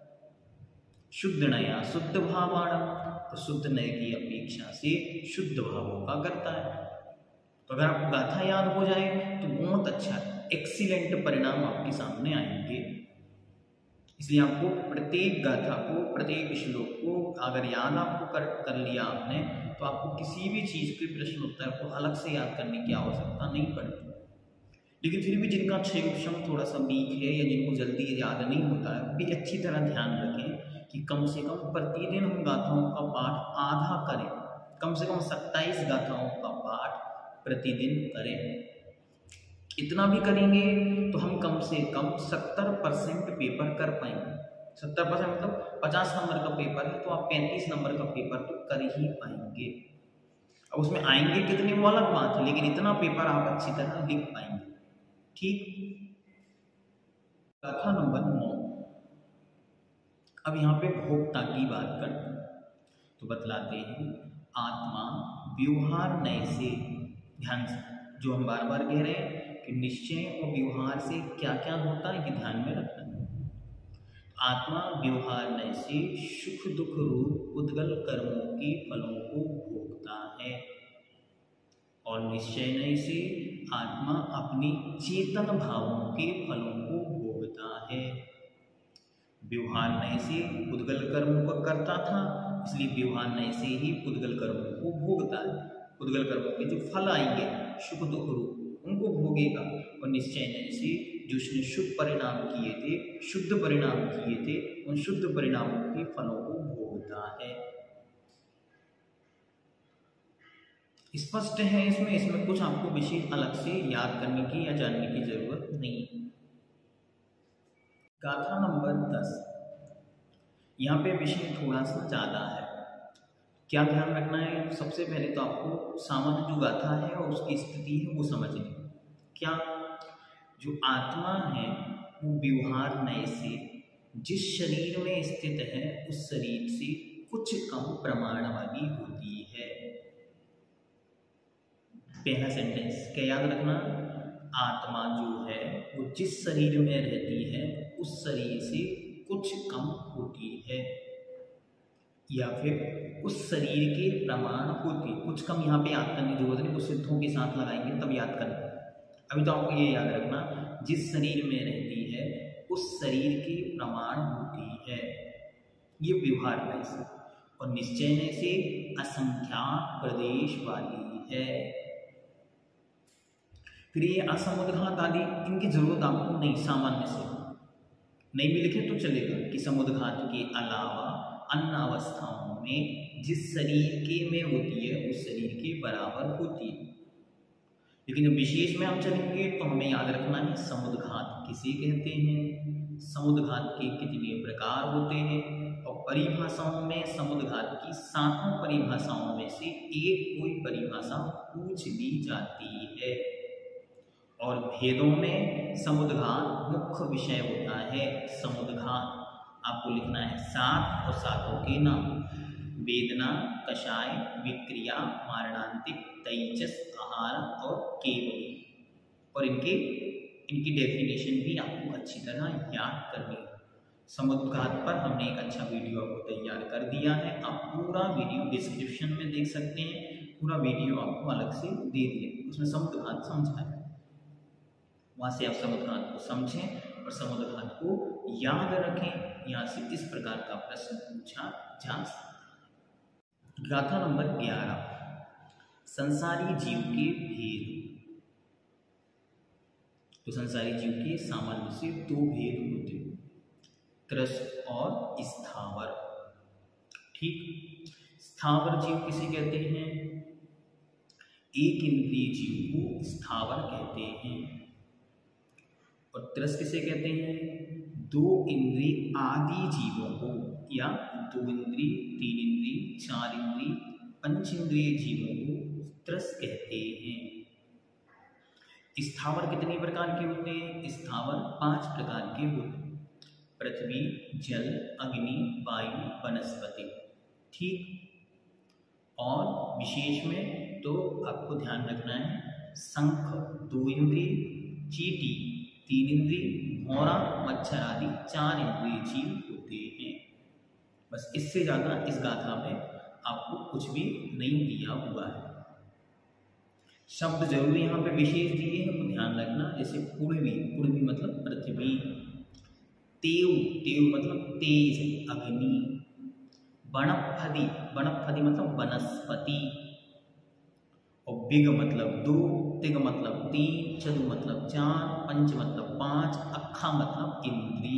शुद्ध नया शुद्ध भावाणम, तो शुद्ध नय की अपेक्षा से शुद्ध भावों का करता है। तो अगर आपको गाथा याद हो जाए तो बहुत अच्छा एक्सीलेंट परिणाम आपके सामने आएंगे। इसलिए आपको प्रत्येक गाथा को, प्रत्येक श्लोक को अगर याद आपको कर कर लिया आपने, तो आपको किसी भी चीज़ के प्रश्न उत्तर को अलग से याद करने की आवश्यकता नहीं पड़ती। लेकिन फिर भी जिनका क्षेम थोड़ा सा वीक है या जिनको जल्दी याद नहीं होता है, भी अच्छी तरह ध्यान रखें कि कम से कम प्रतिदिन हम गाथाओं का पाठ आधा करें, कम से कम सत्ताईस गाथाओं का पाठ प्रतिदिन करें। इतना भी करेंगे तो हम कम से कम सत्तर परसेंट पेपर कर पाएंगे। सत्तर परसेंट मतलब पचास नंबर का पेपर है तो आप पैंतीस नंबर का पेपर तो कर ही पाएंगे। अब उसमें आएंगे कितने वो अलग बात है, लेकिन इतना पेपर आप अच्छी तरह लिख पाएंगे। ठीक। गाथा नंबर नौ। अब यहाँ पे भोक्ता की बात करते हैं, तो बतलाते हैं आत्मा व्यवहार नय से, ध्यान से, जो हम बार बार कह रहे हैं कि निश्चय और व्यवहार से क्या क्या होता है, ये ध्यान में रखना है। आत्मा व्यवहार नय से सुख दुख रूप उद्गल कर्मों के फलों को भोगता है, और निश्चय नय से आत्मा अपनी चेतन भावों के फलों को भोगता है। व्यवहार नय से पुद्गल कर्मों का करता था, इसलिए व्यवहार नय से ही पुद्गल कर्मों को भोगता है। पुद्गल कर्मों के जो फल आएंगे सुख दुख रूप, उनको भोगेगा। और निश्चय नय से जो उसने शुभ परिणाम किए थे, शुद्ध परिणाम किए थे, उन शुद्ध परिणामों के फलों को भोगता है। स्पष्ट है इसमें इसमें कुछ आपको विशेष अलग से याद करने की या जानने की जरूरत नहीं है। गाथा नंबर दस। यहाँ पे विषय थोड़ा सा ज़्यादा है। क्या ध्यान रखना है, सबसे पहले तो आपको सामान्य जो गाथा है और उसकी स्थिति है वो समझनी। क्या, जो आत्मा है वो व्यवहार नय से जिस शरीर में स्थित है उस शरीर से कुछ कम प्रमाण वाली होती है। पहला सेंटेंस क्या याद रखना, आत्मा जो है वो जिस शरीर में रहती है उस शरीर से कुछ कम होती है, या फिर उस शरीर के प्रमाण होती है। कुछ कम यहाँ पे याद करने की जरूरत नहीं, कुछ सिद्धों के साथ लगाएंगे तब याद करना। अभी तो आपको ये याद रखना, जिस शरीर में रहती है उस शरीर के प्रमाण होती है, ये व्यवहार है से। और निश्चय से असंख्यात प्रदेश वाली है। फिर ये असमुद्घात आदि इनकी जरूरत आपको नहीं, सामान्य से नहीं भी लिखे तो चलेगा कि समुद्घात के अलावा अन्य अवस्थाओं में जिस शरीर के में होती है उस शरीर के बराबर होती है। लेकिन जब विशेष में हम चलेंगे तो हमें याद रखना है समुद्घात किसे कहते हैं, समुद्घात के कितने प्रकार होते हैं, और परिभाषाओं में समुद्घात की सातों परिभाषाओं में से एक कोई परिभाषा पूछ ली जाती है। और भेदों में समुद्घात मुख्य विषय होता है। समुद्घात आपको लिखना है सात और सातों के नाम: वेदना, कषाय, विक्रिया, मारणांतिक, तैजस, आहार और केवली। और इनके इनकी डेफिनेशन भी आपको अच्छी तरह याद करनी है। समुद्घात पर हमने एक अच्छा वीडियो आपको तैयार कर दिया है, आप पूरा वीडियो डिस्क्रिप्शन में देख सकते हैं। पूरा वीडियो आपको अलग से दे दिया, उसमें समुद्घात समझाया, वहाँ से आप समुद्घात को समझें और समुद्घात को याद रखें। यहाँ से इस प्रकार का प्रश्न पूछा जा सकता है। गाथा नंबर ग्यारह, संसारी जीव के भेद। तो संसारी जीव के सामान्य से दो भेद होते हैं, त्रस और स्थावर। ठीक, स्थावर जीव किसे कहते हैं? एक इंद्रिय जीव को स्थावर कहते हैं। और त्रस किसे कहते हैं? दो इंद्रिय आदि जीवों को, या दो इंद्रिय, तीन इंद्रिय, चार इंद्रिय, पंच इंद्रिय जीवों को त्रस कहते हैं। स्थावर कितने प्रकार के होते हैं? स्थावर पांच प्रकार के होते हैं: पृथ्वी, जल, अग्नि, वायु, वनस्पति। ठीक, और विशेष में तो आपको ध्यान रखना है शंख दो इंद्रिय, चींटी तीन इंद्रिय, भौरा, मच्छर आदि चार इंद्रिय जीव होते हैं। बस इससे ज़्यादा इस गाथा में आपको कुछ भी नहीं दिया हुआ है। शब्द जरूर यहाँ पे विशेष दिए हैं तो ध्यान रखना, जैसे पूर्वी, पूर्वी मतलब पृथ्वी, तेव, तेव मतलब तेज, अग्नि, वनस्पति, वनस्पति मतलब वनस्पति, और बिग मतलब दो, तिग मतलब तीन, चतु मतलब चार, पंच मतलब पांच, अखा मतलब इंद्री।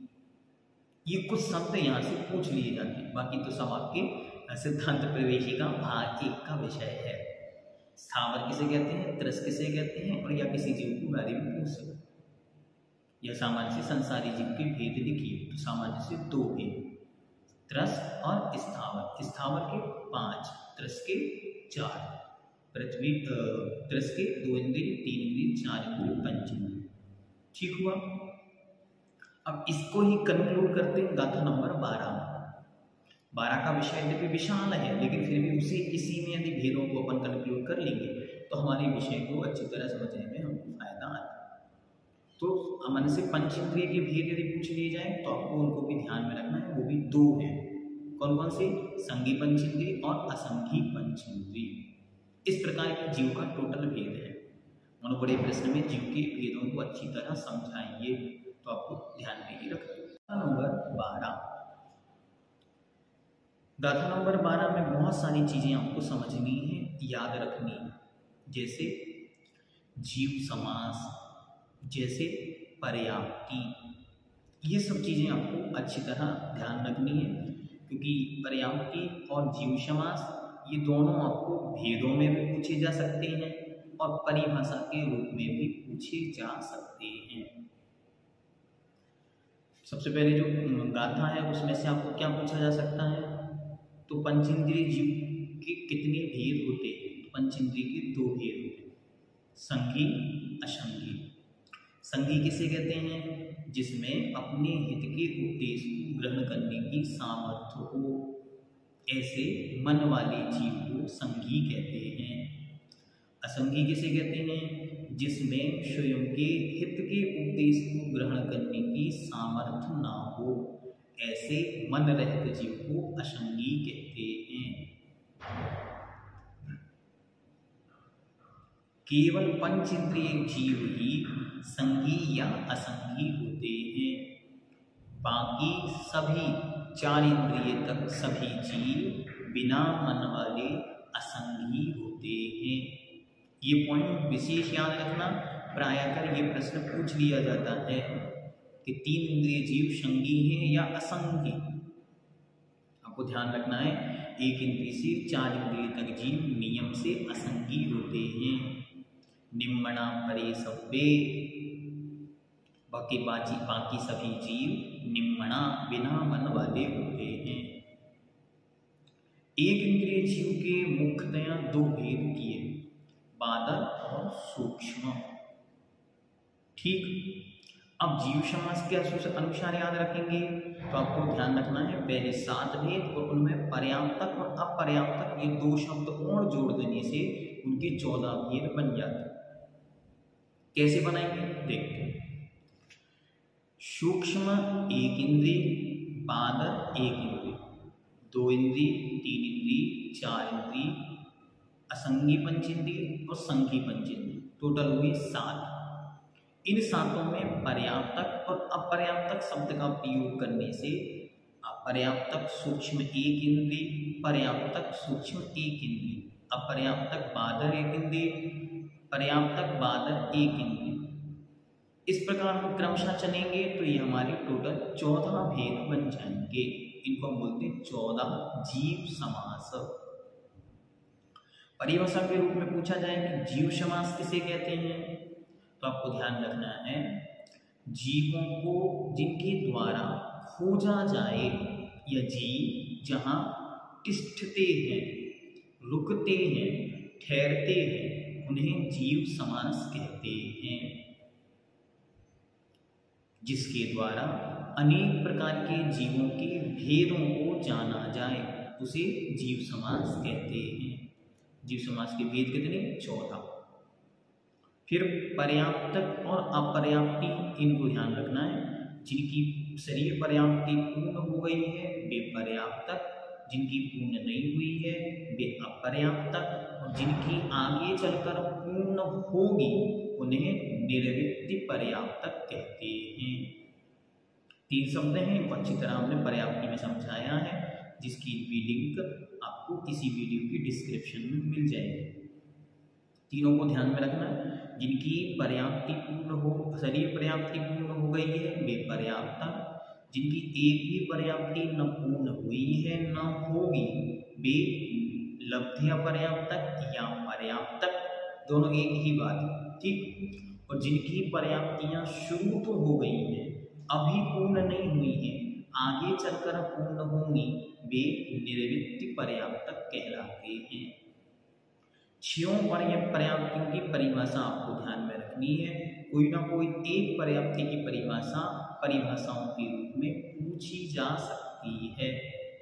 ये कुछ शब्द यहाँ से पूछ लिए जाते हैं, बाकी तो सब आपके सिद्धांत प्रवेशिका भाग एक का विषय है। स्थावर किसे कहते हैं, त्रस किसे कहते हैं, और या किसी जीव के बारे में पूछ सकते, या सामान्य से संसारी जीव के भेद लिखिए। तो सामान्य से दो भेद, त्रस और स्थावर। स्थावर के पांच, त्रस के चार। पृथ्वी त्रस के दो इंद्रिय, तीन इंद्रिय, चार इंद्रिय, पंच इंद्रिय। ठीक हुआ। अब इसको ही कंक्लूड करते हैं गाथा नंबर बारह में। बारह का विषय यद्यपि विशाल है, लेकिन फिर भी उसे इसी में यदि भेदों को अपन कंक्लूड कर लेंगे तो हमारे विषय को अच्छी तरह समझने में हमको फायदा आता है। तो मन से पंचेंद्रिय के भेद यदि पूछ लिए जाए तो आपको उनको भी ध्यान में रखना है, वो भी दो हैं। कौन कौन से? संघी पंचेंद्रिय और असंघी पंचेंद्रिय। इस प्रकार के जीव का टोटल भेद है। मनो बड़े प्रश्न में जीव के भेदों को अच्छी तरह समझाएंगे, तो आपको ध्यान में ही रखना। नंबर बारह, गाथा नंबर बारह में बहुत सारी चीजें आपको समझनी है, याद रखनी है, जैसे जीव समास, जैसे पर्याप्ति। ये सब चीजें आपको अच्छी तरह ध्यान रखनी है, क्योंकि पर्याप्ति और जीव समास ये दोनों आपको भेदों में भी पूछे जा सकते हैं और परिभाषा के रूप में भी पूछे जा सकते हैं। सबसे पहले जो गाथा है उसमें से आपको क्या पूछा जा सकता है? तो पंचेंद्रिय जीव के कितने भेद होते हैं? तो पंचेंद्रिय के दो भेद होते हैं, संघी, असंघी। संघी किसे कहते हैं? जिसमें अपने हित के उद्देश्य को ग्रहण करने की सामर्थ्य हो, ऐसे मन वाले जीव को संघी कहते हैं। असंगी किसे कहते हैं? जिसमें स्वयं के हित के उपदेश को ग्रहण करने की सामर्थ्य ना हो, ऐसे मन रहित जीव को असंगी कहते हैं। केवल पंच इंद्रिय जीव ही संगी या असंगी होते हैं। बाकी सभी चार इंद्रिय तक सभी जीव बिना मन वाले असंगी होते हैं। ये पॉइंट विशेष याद रखना, प्रायः कर ये प्रश्न पूछ लिया जाता है कि तीन इंद्रिय जीव संगी हैं या असंगी। आपको ध्यान रखना है, एक इंद्रिय से चार इंद्रिय तक जीव नियम से असंगी होते हैं। निम्मणा परे सब्बे, बाकी बाकी बाकी सभी जीव निम्मणा बिना मन वाले होते हैं। एक इंद्रिय जीव के मुख्यतया दो भेद किए, बादल और सूक्ष्म। ठीक, अब जीव समास के अनुसार याद रखेंगे तो आपको ध्यान रखना है, पहले सात भेद और उनमें पर्याप्तक और अपर्याप्तक ये दो शब्द और जोड़ देने से उनके चौदह भेद बन जाते हैं। कैसे बनाएंगे देखते हैं। सूक्ष्म एक इंद्रिय, बादल एक इंद्रिय, दो इंद्रिय, तीन इंद्रिय, चार इंद्रिय, असंगी पंचेंद्रिय और संगी पंचेंद्रिय, टोटल हुए सात। इन सातों में पर्याप्तक और अपर्याप्तक शब्द का प्रयोग करने से अपर्याप्तक सूक्ष्म एक इंद्रिय, पर्याप्तक सूक्ष्म एक इंद्रिय, अपर्याप्तक बादल एक इंद्रिय, पर्याप्तक बादल एक इंद्रिय। इस प्रकार हम क्रमशः चलेंगे तो ये हमारे टोटल चौदह भेद बन जाएंगे। इनको हम बोलते हैं चौदह जीव समास। परिभाषा के रूप में पूछा जाए कि जीव समास किसे कहते हैं, तो आपको ध्यान रखना है, जीवों को जिनके द्वारा खोजा जाए या जीव जहाँ तिष्ठते हैं, रुकते हैं, ठहरते हैं, उन्हें जीव समास कहते हैं। जिसके द्वारा अनेक प्रकार के जीवों के भेदों को जाना जाए उसे जीव समास कहते हैं। जीव समास के भेद कितने? चौदह। फिर पर्याप्तक और अपर्याप्ती, इनको ध्यान रखना है। जिनकी शरीर पर्याप्ति पूर्ण हो गई है वे पर्याप्तक, जिनकी पूर्ण नहीं हुई है वे अपर्याप्तक, और जिनकी आगे चलकर पूर्ण होगी उन्हें निर्वृत्ति पर्याप्तक कहते हैं। तीन शब्द हैं, अच्छी तरह हमने पर्याप्ति में समझाया है, जिसकी भी लिंक आपको किसी वीडियो की डिस्क्रिप्शन में मिल जाएगी। तीनों को ध्यान में रखना, जिनकी पर्याप्ति पूर्ण हो, शरीर पर्याप्ति पूर्ण हो गई है वे पर्याप्तक, जिनकी एक भी पर्याप्ति न पूर्ण हुई है न होगी वे लब्ध्या पर्याप्तक या पर्याप्तक, दोनों एक ही बात है। ठीक, और जिनकी पर्याप्तियां शुरू तो हो गई हैं, अभी पूर्ण नहीं हुई हैं, आगे चलकर पूर्ण होंगी, वे निर्वृत्ति पर्याप्तक कहलाते हैं। छयों पर्याप्तियों की परिभाषा आपको ध्यान में रखनी है। कोई ना कोई एक पर्याप्ति की परिभाषा परिभाषाओं के रूप में पूछी जा सकती है।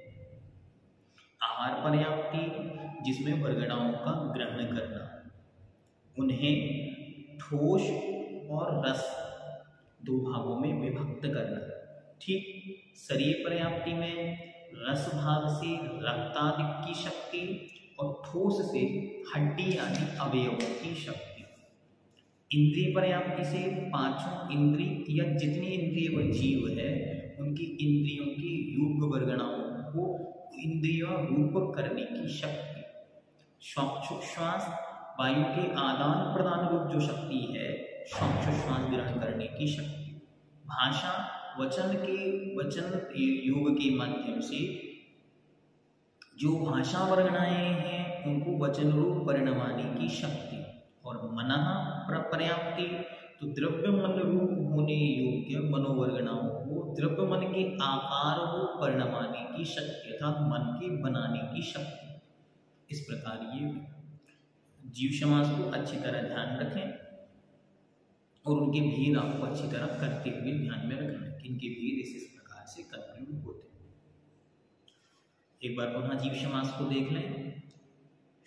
आहार पर्याप्ति, जिसमें वर्गणाओं का ग्रहण करना, उन्हें ठोस और रस दो भागों में विभक्त करना। ठीक, शरीर पर्याप्ति में रस भाग से रक्त आदि की शक्ति और ठोस से हड्डी आदि अवयवों की शक्ति। इंद्रिय पर्याप्ति से पांचों इंद्रिय या जितनी इंद्रिय व जीव है उनकी इंद्रियों की युग वर्गणाओं को इंद्रिय रूप करने की शक्ति। श्वास वायु के आदान प्रदान रूप जो शक्ति है, श्वास ग्रहण करने की शक्ति। भाषा वचन के वचन योग के माध्यम से जो भाषा वर्गणाएं हैं उनको वचन रूप परिणमाने की शक्ति। और मनः पर्याप्ति, तो द्रव्य मन रूप होने योग्य मनोवर्गणाओं को द्रव्य मन के आकार रूप परिणमाने की शक्ति अर्थात मन के बनाने की शक्ति। इस प्रकार ये जीव समास को अच्छी तरह ध्यान रखें और उनके भेद आपको अच्छी तरह करते हुए ध्यान में रखना है कि इनके भेद इस इस प्रकार से कंक्लूड होते हैं। एक बार पुनः जीव समास को देख लें।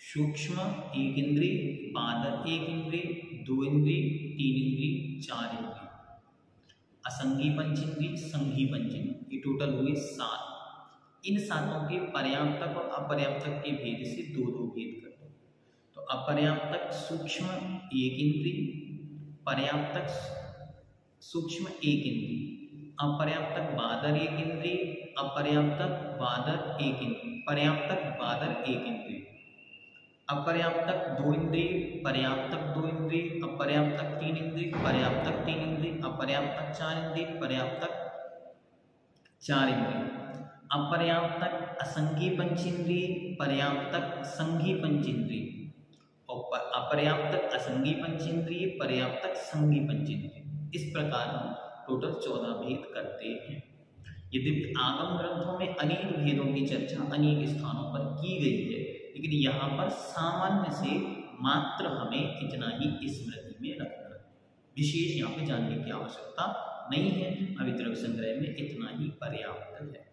सूक्ष्म एक इंद्रिय, बादर एक इंद्रिय, दो इंद्रिय, तीन इंद्रिय, चार इंद्रिय, असंगी पंचेंद्रिय, संगी पंचेंद्रिय, ये टोटल हुए सात। इन सातों के पर्याप्तक और अपर्याप्तक के भेद से दो दो भेद कर दो। तो अपर्याप्तक सूक्ष्म एक इंद्रिय, पर्याप्तक सूक्ष्म एक इंद्रिय, अपर्याप्तक बादर एक इंद्रिय, अपर्याप्तक बादर एक इंद्रिय, पर्याप्तक बादर एक इंद्रिय, अपर्याप्तक दो इंद्रिय, पर्याप्तक दो इंद्रिय, अपर्याप्तक तीन इंद्रिय, पर्याप्तक तीन इंद्रिय, अपर्याप्तक चार इंद्रिय, पर्याप्तक चार इंद्रिय, अपर्याप्तक असंगी पंचेंद्रिय, पर्याप्तक संगी पंचेंद्रिय, और अपर्याप्तक असंगी पंचेंद्रिय, पर्याप्तक संगी पंचेंद्रिय। इस प्रकार हम टोटल चौदह भेद करते हैं। यद्यपि आगम ग्रंथों में अनेक भेदों की चर्चा अनेक स्थानों पर की गई है, लेकिन यहाँ पर सामान्य से मात्र हमें इतना ही स्मृति में रखना है, विशेष यहाँ पे जानने की आवश्यकता नहीं है। अभिद्रव्य संग्रह में इतना ही पर्याप्त है।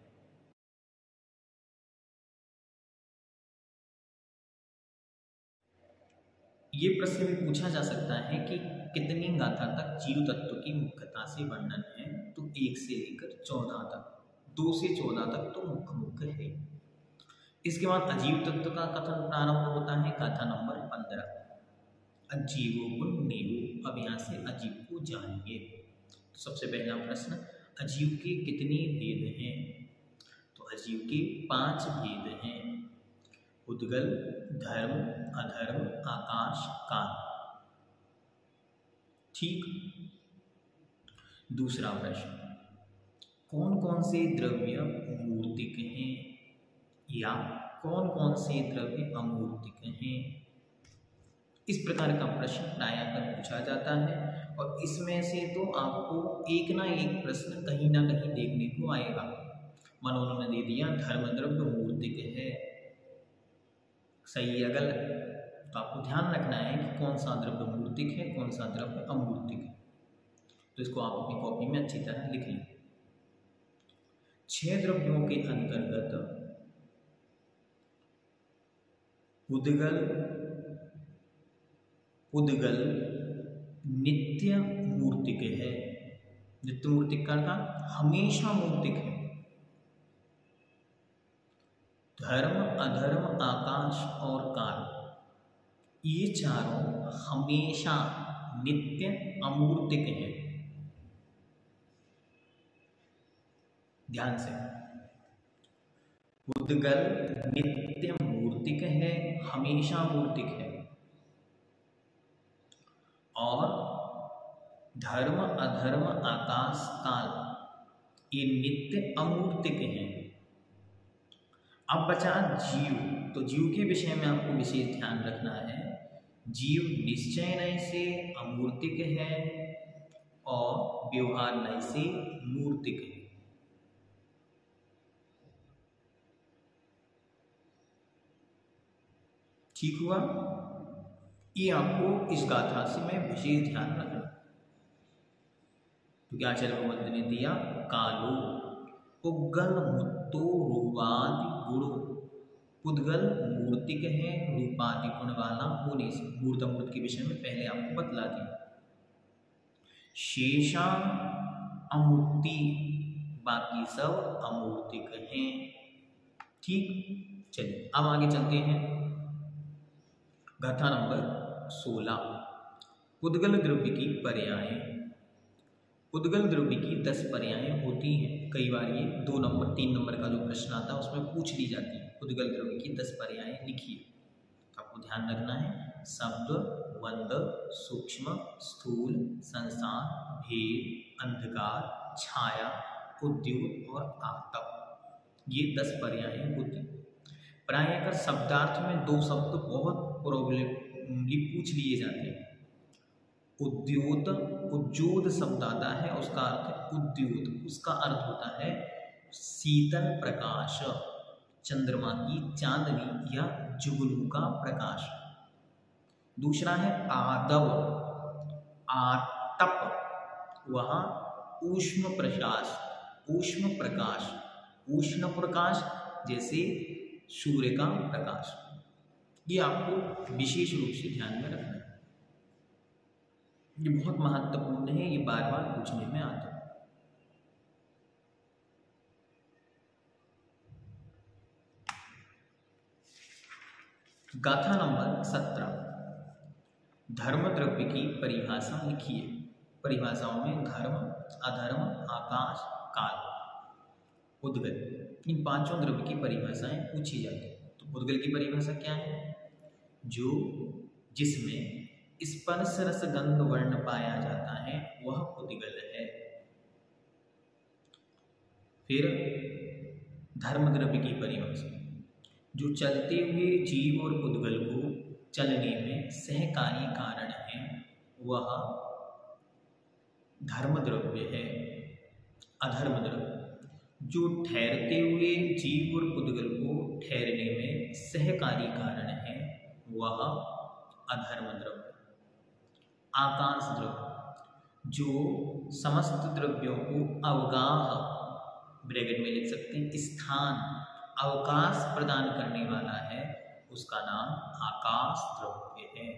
ये प्रश्न भी पूछा जा सकता है कि कितनी गाथा तक जीव तत्व की मुख्यता से वर्णन है। तो एक से लेकर चौदह तक, दो से चौदह तक तो मुख्य मुख्य है। इसके बाद अजीव तत्व का कथन प्रारंभ होता है गाथा नंबर पंद्रह, अजीवों को नेवो। अब यहाँ से अजीव को जानिए। तो सबसे पहला प्रश्न, अजीव के कितने भेद हैं? तो अजीव के पांच भेद हैं, उद्गल, धर्म, अधर्म, आकाश, काल। ठीक। दूसरा प्रश्न, कौन कौन से द्रव्य मूर्तिक हैं या कौन कौन से द्रव्य अमूर्तिक हैं? इस प्रकार का प्रश्न प्रायः कर पूछा जाता है, और इसमें से तो आपको एक ना एक प्रश्न कहीं ना कहीं देखने को आएगा। मानो उन्होंने दे दिया धर्म द्रव्य मूर्तिक है, सही या गलत? तो आपको ध्यान रखना है कि कौन सा द्रव्य मूर्तिक है, कौन सा द्रव्य अमूर्तिक है। तो इसको आप अपनी कॉपी में अच्छी तरह लिख लें। छह द्रव्यों के अंतर्गत उद्गल उद्गल नित्य मूर्तिक है। नित्य मूर्तिक का अर्थ हमेशा मूर्तिक है। धर्म, अधर्म, आकाश और काल, ये चारों हमेशा नित्य अमूर्तिक हैं। ध्यान से, उद्गल नित्य मूर्तिक है, हमेशा मूर्तिक है, और धर्म, अधर्म, आकाश, काल ये नित्य अमूर्तिक हैं। अब बचा जीव। तो जीव के विषय में आपको विशेष ध्यान रखना है। जीव निश्चय नय से अमूर्तिक है और व्यवहार नय से मूर्तिक है। ठीक हुआ? ये आपको इस गाथा से मैं विशेष ध्यान रखना। तो क्या आचार्य भगवंत ने दिया, कालो उद्गल मुत्तो रूपादि गुणो। उद्गल मूर्तिक है, रूपादि गुण वाला होने से। मूर्त अमूर्त के विषय में पहले आपको बतला दिया। शेषा अमूर्ति, बाकी सब अमूर्तिक हैं। ठीक। चलिए अब आगे चलते हैं। गाथा नंबर सोलह, उद्गल द्रव्य की पर्यायें। उद्गल द्रव्य की दस पर्यायें होती हैं। कई बार ये दो नंबर तीन नंबर का जो प्रश्न आता है उसमें पूछ ली जाती है, उद्गल द्रव्य की दस पर्यायें लिखिए। आपको ध्यान रखना है, शब्द, वंद, सूक्ष्म, स्थूल, संसार, भेद, अंधकार, छाया, उद्योग और आतप, ये दस पर्यायें होती हैं। प्रायः शब्दार्थ में दो शब्द बहुत प्रोबेबली पूछ लिए जाते हैं। उद्योत, उज्जोत शब्द आता है, उसका अर्थ है उद्योत। उसका अर्थ होता है शीतल प्रकाश, चंद्रमा की चांदनी या जुगनू का प्रकाश। दूसरा है आदव, आतप, वहाँ ऊष्म प्रकाश, ऊष्म प्रकाश, उष्ण प्रकाश जैसे सूर्य का प्रकाश, ये आपको विशेष रूप से ध्यान में रखना है, ये बहुत महत्वपूर्ण है, ये बार बार पूछने में आता है। गाथा नंबर सत्रह, धर्म द्रव्य की परिभाषा लिखिए। परिभाषाओं में धर्म, अधर्म, आकाश, काल, उद्गल, इन पांचों द्रव्य की परिभाषाएं पूछी जाती है। तो उद्गल की परिभाषा क्या है? जो जिसमें स्पर्श रस गंध वर्ण पाया जाता है वह उद्गल है। फिर धर्म द्रव्य की परिभाषा, जो चलते हुए जीव और उद्गल को चलने में सहकारी कारण है वह धर्म द्रव्य है। अधर्म द्रव्य, जो ठहरते हुए जीव और उद्गल को ठहरने में सहकारी कारण है वह अधर्म द्रव्य। आकाश द्रव्य, जो समस्त द्रव्यों को अवगाह, ब्रैकेट में लिख सकते हैं, स्थान, अवकाश प्रदान करने वाला है, उसका नाम आकाश द्रव्य है।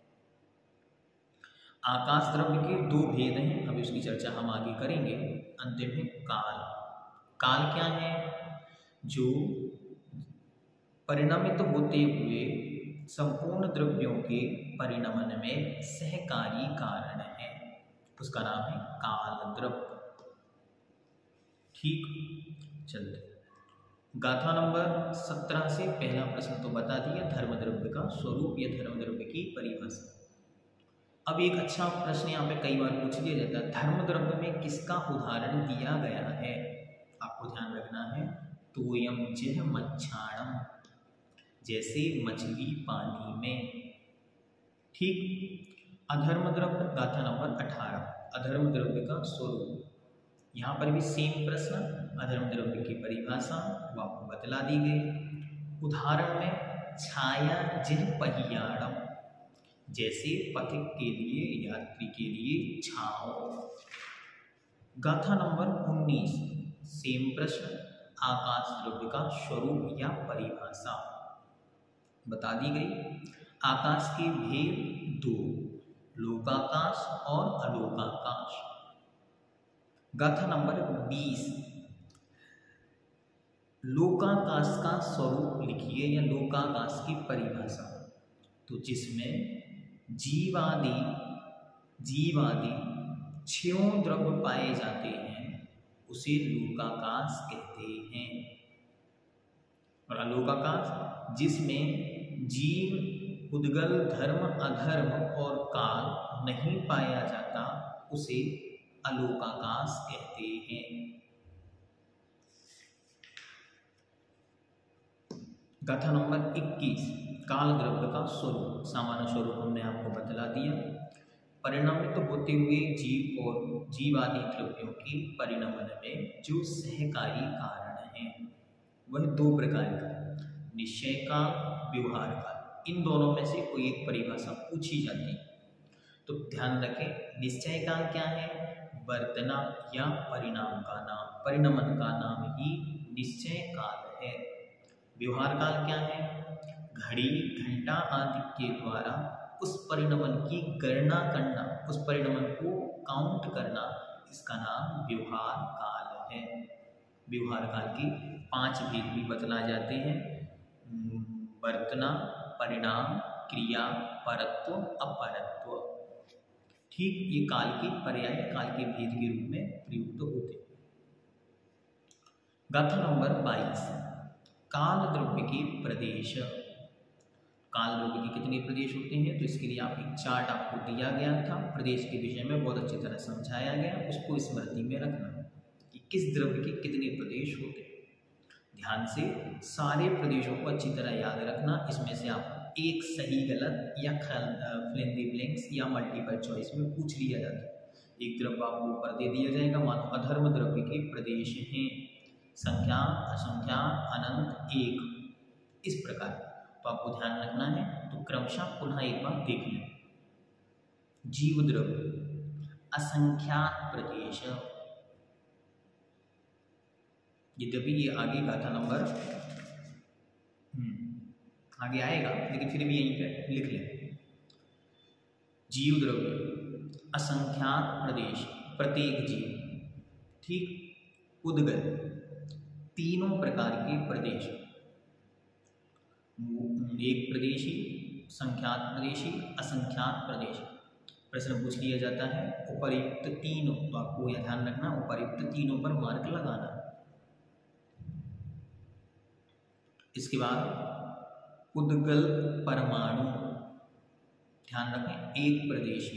आकाश द्रव्य के दो भेद हैं, अभी उसकी चर्चा हम आगे करेंगे। अंतिम है काल। काल क्या है? जो परिणमित होते हुए संपूर्ण द्रव्यों के परिणमन में सहकारी कारण है, उसका नाम है काल द्रव्य। ठीक, चलते गाथा नंबर सत्रह से पहला प्रश्न तो बता दिया, धर्म द्रव्य का स्वरूप या धर्म द्रव्य की परिभाषा। अब एक अच्छा प्रश्न यहाँ पे कई बार पूछ लिया जाता है, धर्म द्रव्य में किसका उदाहरण दिया गया है? आपको ध्यान रखना है, तोयम जह मच्छाणम, जैसे मछली पानी में। ठीक। अधर्म द्रव्य, गाथा नंबर अठारह, अधर्म द्रव्य का स्वरूप। यहाँ पर भी सेम प्रश्न, अधर्म द्रव्य की परिभाषा वो आपको बतला दी गई। उदाहरण में छाया जिह पहियाड़म, जैसे पथिक के लिए, यात्री के लिए छाव। गाथा नंबर उन्नीस, सेम प्रश्न, आकाश द्रव्य का स्वरूप या परिभाषा बता दी गई। आकाश के भेद दो, लोकाकाश और अलोकाकाश। गाथा नंबर बीस, लोकाकाश का स्वरूप लिखिए या लोकाकाश की परिभाषा। तो जिसमें जीवादि जीवादि छयों द्रव्य पाए जाते हैं उसे लोकाकाश कहते हैं। और अलोकाकाश, जिसमें जीव, उद्गल, धर्म, अधर्म और काल नहीं पाया जाता उसे अलोकाकाश कहते हैं। गाथा नंबर इक्कीस, काल द्रव्य का स्वरूप। सामान्य स्वरूप हमने आपको बतला दिया। परिणमित होते हुए जीव और जीवादि द्रव्यों के परिणमन में जो सहकारी कारण है वह दो प्रकार का, निश्चय काल, व्यवहार काल। इन दोनों में से कोई एक परिभाषा पूछी जाती है तो ध्यान रखें, निश्चय काल क्या है? वर्तना या परिणाम का नाम, परिणमन का नाम ही निश्चय काल है। व्यवहार काल क्या है? घड़ी, घंटा आदि के द्वारा उस परिणमन की गणना करना, उस परिणमन को काउंट करना, इसका नाम व्यवहार काल है। व्यवहार काल की पांच भेद भी बतला जाते हैं, वर्तना, परिणाम, क्रिया, परत्व, अपरत्व। ठीक, ये काल के पर्याय, काल के भेद के रूप में प्रयुक्त होते हैं। गाथा नंबर बाईस, काल द्रव्य के प्रदेश। काल द्रव्य के कितने प्रदेश होते हैं? तो इसके लिए आप एक चार्ट आपको दिया गया था, प्रदेश के विषय में बहुत अच्छी तरह समझाया गया, उसको स्मृति में रखना कि किस द्रव्य के कितने प्रदेश होते हैं। ध्यान से सारे प्रदेशों को अच्छी तरह याद रखना। इसमें से आप एक सही गलत या फिल इन द ब्लैंक्स या मल्टीपल चॉइस में पूछ लिया जाता है। एक द्रव्य आपको ऊपर दे दिया जाएगा, मानो अधर्म द्रव्य के प्रदेश हैं संख्या, असंख्या, अनंत, एक, इस प्रकार। तो आपको ध्यान रखना है, तो क्रमशः पुनः एक बार देख लें। जीव द्रव्य, असंख्यात प्रदेश। यद्यपि ये आगे गाथा नंबर आगे आएगा लेकिन फिर भी यहीं पे लिख लें। जीव द्रव्य, असंख्यात प्रदेश, प्रत्येक जीव, ठीक। उद्गल, तीनों प्रकार के प्रदेश, एक प्रदेशी, संख्यात प्रदेशी, असंख्यात प्रदेश। प्रश्न पूछ लिया जाता है उपर्युक्त तीनों, तो आपको यह ध्यान रखना उपर्युक्त तीनों पर मार्क लगाना। इसके बाद उद्गल परमाणु, ध्यान रखें एक प्रदेशी।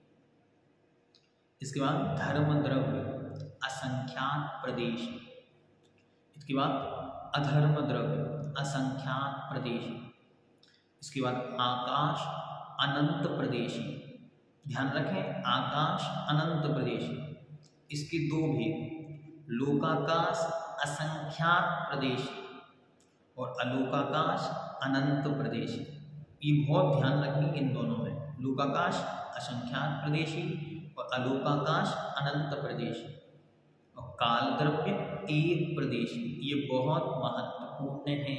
इसके बाद धर्म द्रव्य, असंख्यात प्रदेश। इसके बाद अधर्म द्रव्य, असंख्यात प्रदेश। इसके बाद आकाश अनंत प्रदेशी, ध्यान रखें आकाश अनंत प्रदेशी। इसके दो भेद, लोकाकाश असंख्यात प्रदेशी और अलोकाकाश अनंत प्रदेशी। ये बहुत ध्यान रखनी इन दोनों में, लोकाकाश असंख्यात प्रदेशी और अलोकाकाश अनंत प्रदेशी। और काल द्रव्य एक प्रदेशी, ये बहुत महत्वपूर्ण है।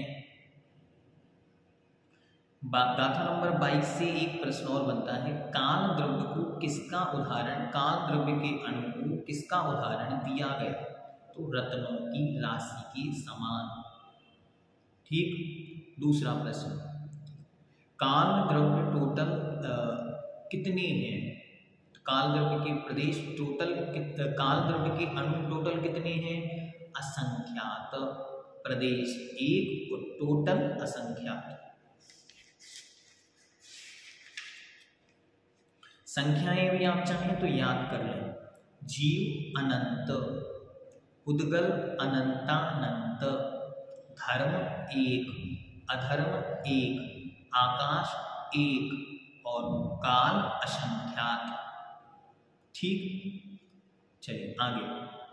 गाथा नंबर बाईस से एक प्रश्न और बनता है, काल द्रव्य को किसका उदाहरण, काल द्रव्य के अणु को किसका उदाहरण दिया गया? तो रत्नों की राशि के समान, ठीक। दूसरा प्रश्न, काल द्रव्य टोटल आ, कितने हैं? काल द्रव्य के प्रदेश टोटल, काल द्रव्य के अणु टोटल कितने हैं? असंख्यात। प्रदेश एक और टोटल असंख्यात। संख्याएं भी आप चाहें तो याद कर लें, जीव अनंत, उद्गल अनंतानंत, धर्म एक, अधर्म एक, आकाश एक और काल असंख्यात, ठीक। चलिए आगे,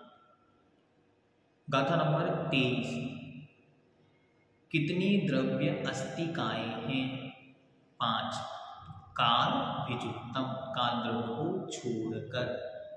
गाथा नंबर तेईस, कितनी द्रव्य अस्तिकाएं हैं? पांच। काल विजुक्तम, काल द्रव्य को छोड़कर,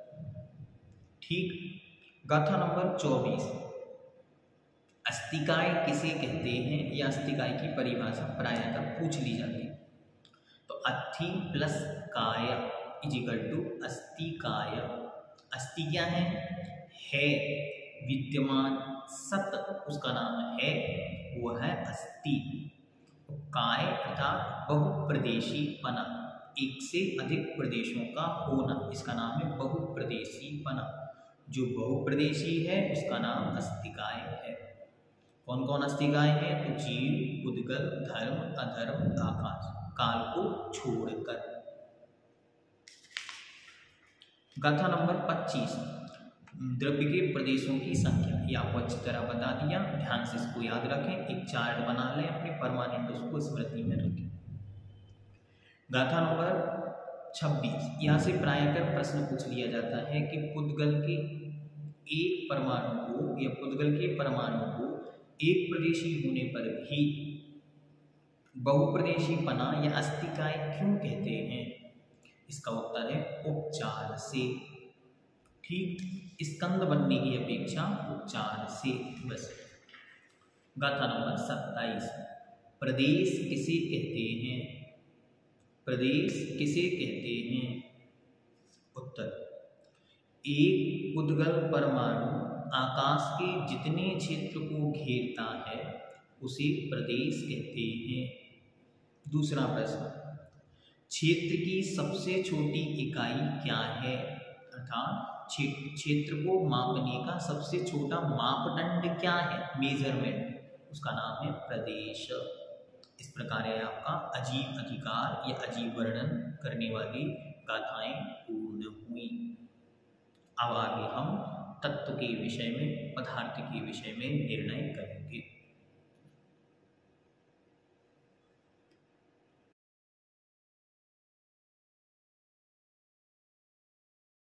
ठीक। गाथा नंबर चौबीस, अस्तिकाएं किसे कहते हैं? या अस्तिकाएं की परिभाषा प्रायः पूछ ली जाती है। तो अस्थि प्लस काय इजिकल टू अस्तिकाय। अस्थि क्या है? है, विद्यमान, सत उसका नाम है, वो है अस्थि। काय अर्थात बहुप्रदेशीपना, एक से अधिक प्रदेशों का होना, इसका नाम है बहुप्रदेशीपना। जो बहुप्रदेशी है उसका नाम अस्तिकाय है। कौन कौन अस्तिकाय है? तो जीव, उद्गल, धर्म, अधर्म, आकाश, काल को छोड़कर। गाथा नंबर पच्चीस, द्रव्य के प्रदेशों की संख्या, ये आपको अच्छी तरह बता दिया, ध्यान से इसको याद रखें, एक चार्ट बना लें अपने परमानेंट, उसको स्मृति में रखें। गाथा नंबर छब्बीस, यहाँ से प्रायकर प्रश्न पूछ लिया जाता है कि पुद्गल के एक परमाणु को या पुद्गल के परमाणु को एक प्रदेशी होने पर भी बहुप्रदेशीपना या अस्तिकाय क्यों कहते हैं? इसका उत्तर है उपचार से, ठीक। स्कंद बनने की अपेक्षा उपचार से, बस। गाथा नंबर सत्ताईस, प्रदेश किसे कहते हैं? प्रदेश किसे कहते हैं? उत्तर, एक उद्गल परमाणु आकाश के जितने क्षेत्र को घेरता है उसे प्रदेश कहते हैं। दूसरा प्रश्न, क्षेत्र की सबसे छोटी इकाई क्या है? अर्थात क्षेत्र को मापने का सबसे छोटा मापदंड क्या है? मेजरमेंट, उसका नाम है प्रदेश। इस प्रकार है आपका अजीब अधिकार या अजीब वर्णन करने वाली गाथाएं पूर्ण हुई। अब आगे हम तत्व के विषय में, पदार्थ के विषय में निर्णय करेंगे।